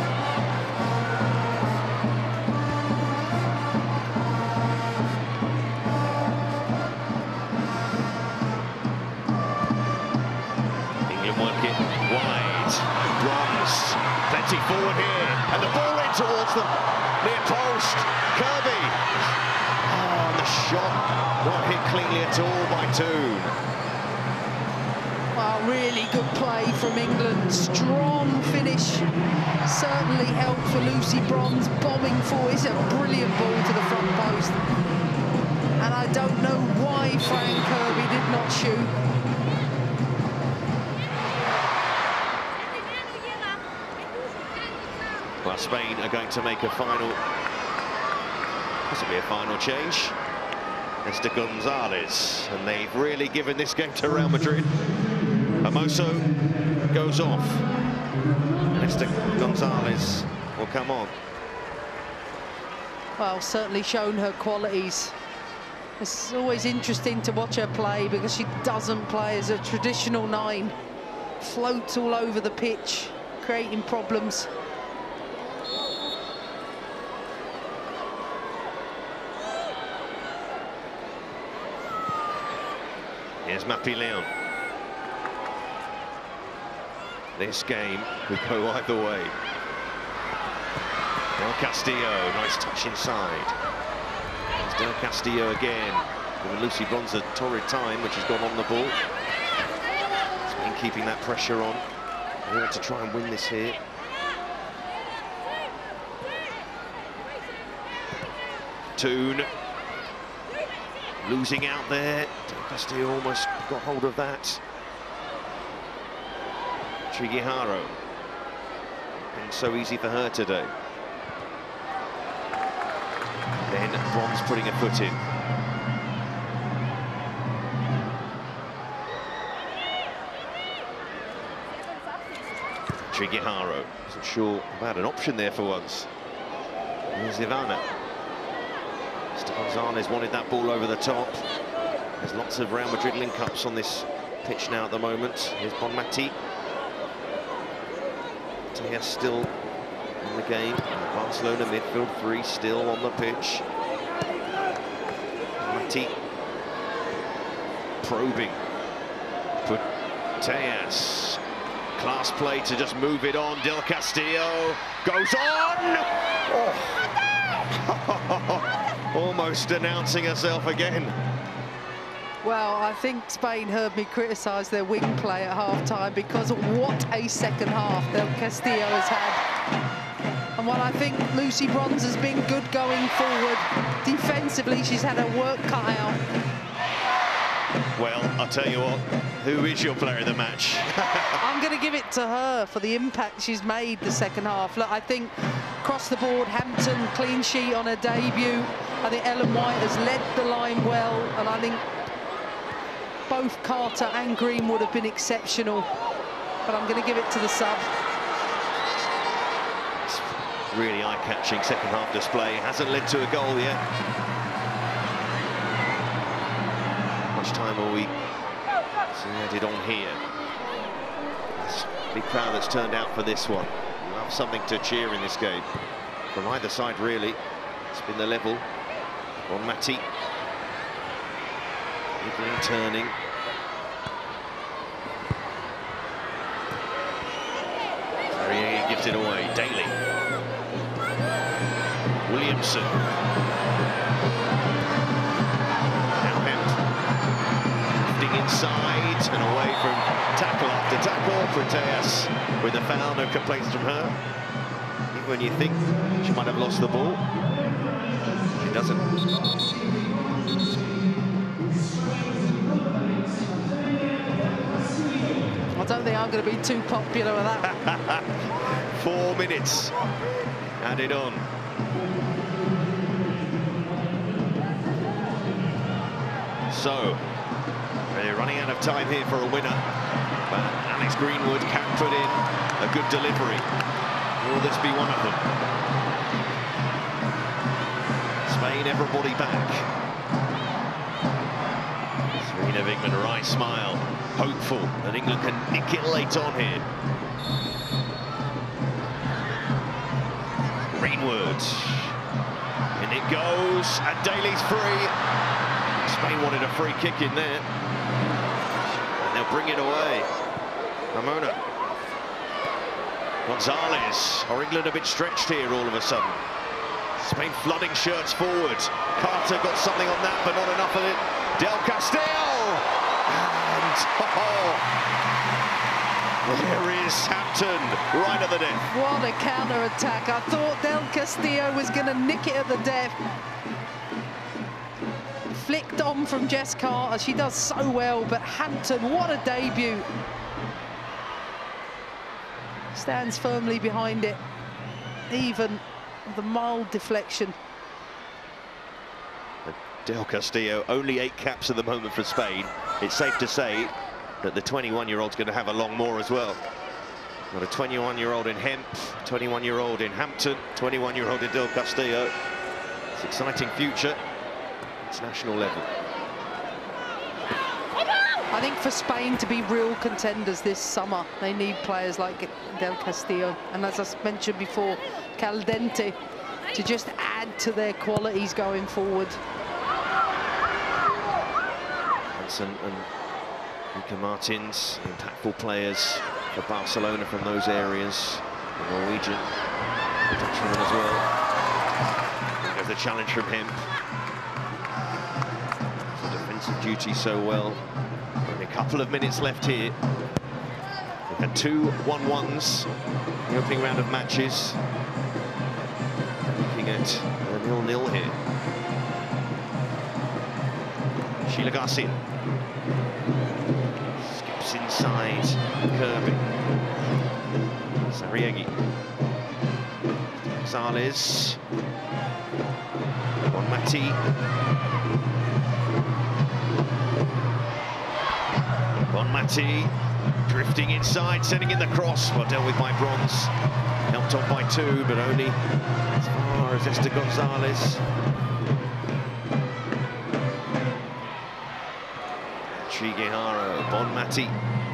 England work it wide, Bronze, plenty forward here, and the ball in towards them, near post, Kirby. The shot not hit cleanly at all by Toon. Well, really good play from England. Strong finish. Certainly helped for Lucy Bronze. Bombing forward. It's a brilliant ball to the front post. And I don't know why Fran Kirby did not shoot. Well, Spain are going to make a final, possibly a final change. Mister Gonzalez, and they've really given this game to Real Madrid. Hermoso goes off. Mister Gonzalez will come on. Well, certainly shown her qualities. It's always interesting to watch her play because she doesn't play as a traditional nine. Floats all over the pitch, creating problems. Here's Napi Leon. This game could go either way. Del Castillo, nice touch inside. There's Del Castillo again. Giving Lucy Bronze a torrid time, which has gone on the ball. Spain keeping that pressure on. They want to try and win this here. Toon. Losing out there. Del Castillo almost got hold of that. Triguijaro. Been so easy for her today. Then Bronze putting a foot in. Triguijaro. Wasn't sure about an option there for once. Here's Ivana. Mister Gonzalez wanted that ball over the top. There's lots of Real Madrid link-ups on this pitch now at the moment. Here's Bonmati. Tejas still in the game. Barcelona midfield three still on the pitch. Mati probing. Putellas. Class play to just move it on. Del Castillo goes on! Oh. Almost announcing herself again. Well, I think Spain heard me criticise their wing play at half-time because what a second half Del Castillo has had. And while I think Lucy Bronze has been good going forward, defensively she's had her work cut out. Well, I'll tell you what, who is your player of the match? I'm going to give it to her for the impact she's made the second half. Look, I think across the board, Hampton, clean sheet on her debut. I think Ellen White has led the line well, and I think both Carter and Greenwood have been exceptional, but I'm going to give it to the sub. It's really eye-catching second half display. Hasn't led to a goal yet. How much time will we see added on here? It's a big crowd that's turned out for this one. We'll have something to cheer in this game. From either side, really. It's been the level. On Matty. Niggling, turning. He gives it away. Daly. Williamson. Now Hemp. Drifting inside and away from tackle after tackle. Proteas with a foul, no complaints from her. Even when you think she might have lost the ball, she doesn't. I don't think I'm going to be too popular with that. Four minutes added on. So, they're running out of time here for a winner, but Alex Greenwood can put in a good delivery. Will this be one of them? Spain, everybody back. Sarina Wigman, a right smile. Hopeful that England can nick it late on here. Greenwood. And it goes, and Daly's free. Spain wanted a free kick in there. And they'll bring it away. Ramona. Gonzalez. Or England a bit stretched here all of a sudden. Spain flooding shirts forward. Carter got something on that, but not enough of it. Del Castillo! And, oh, there is Hampton, right at the death. What a counter-attack. I thought Del Castillo was going to nick it at the death. Flicked on from Jess Carter. She does so well, but Hampton, what a debut. Stands firmly behind it, even the mild deflection. Del Castillo, only eight caps at the moment for Spain. It's safe to say that the twenty-one-year-old's going to have a long more as well. Got a twenty-one-year-old in Hemp, twenty-one-year-old in Hampton, twenty-one-year-old in Del Castillo. It's an exciting future. It's national level. I think for Spain to be real contenders this summer, they need players like Del Castillo, and as I mentioned before, Caldente, to just add to their qualities going forward. And, and Luka Martins, impactful players for Barcelona from those areas. The Norwegian, the Dutchman as well. There goes the challenge from him. The defensive duty so well. Only a couple of minutes left here. We've had two one ones in the opening round of matches. Looking at a nil nil here. Sheila Garcia. Skips inside Kirby. Sariegi. Gonzalez. Bonmati. Bonmati drifting inside, sending in the cross. Well dealt with by Bronze. Helped on by two, but only as far as Esther Gonzalez. Chigihara, Bonmati.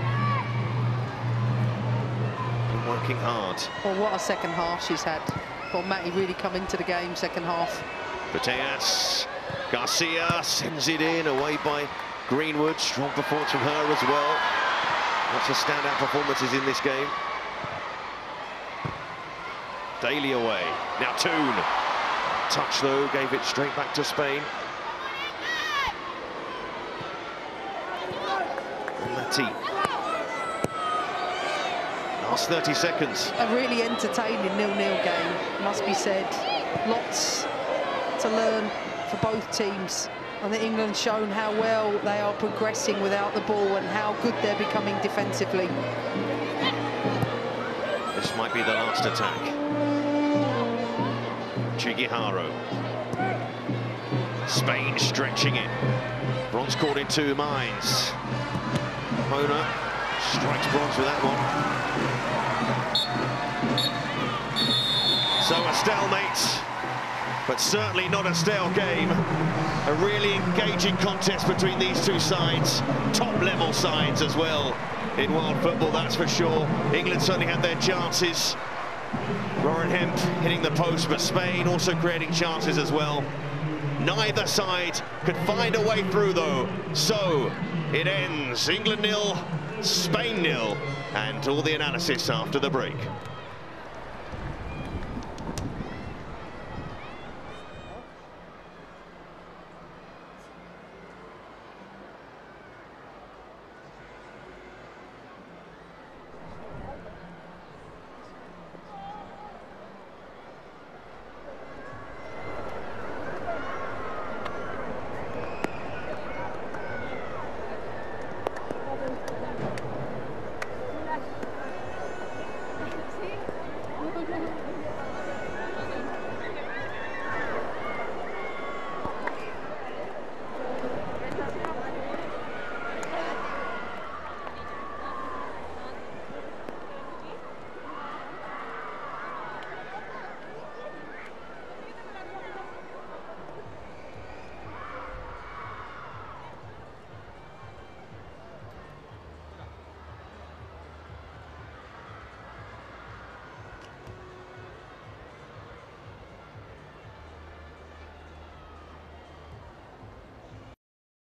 Been working hard. Well, what a second half she's had. Bonmati really come into the game second half. Proteas, Garcia sends it in, away by Greenwood. Strong performance from her as well. Lots of standout performances in this game. Daly away. Now Toon. Touch though, gave it straight back to Spain. Last thirty seconds. A really entertaining nil-nil game, must be said. Lots to learn for both teams. I think England's shown how well they are progressing without the ball and how good they're becoming defensively. This might be the last attack. Chigihara. Spain stretching it. Bronze caught in two minds. Mona strikes bronze with that one. So a stalemate, but certainly not a stale game. A really engaging contest between these two sides, top-level sides as well in world football, that's for sure. England certainly had their chances. Warren Hemp hitting the post, but Spain also creating chances as well. Neither side could find a way through, though. So it ends England nil, Spain nil, and all the analysis after the break.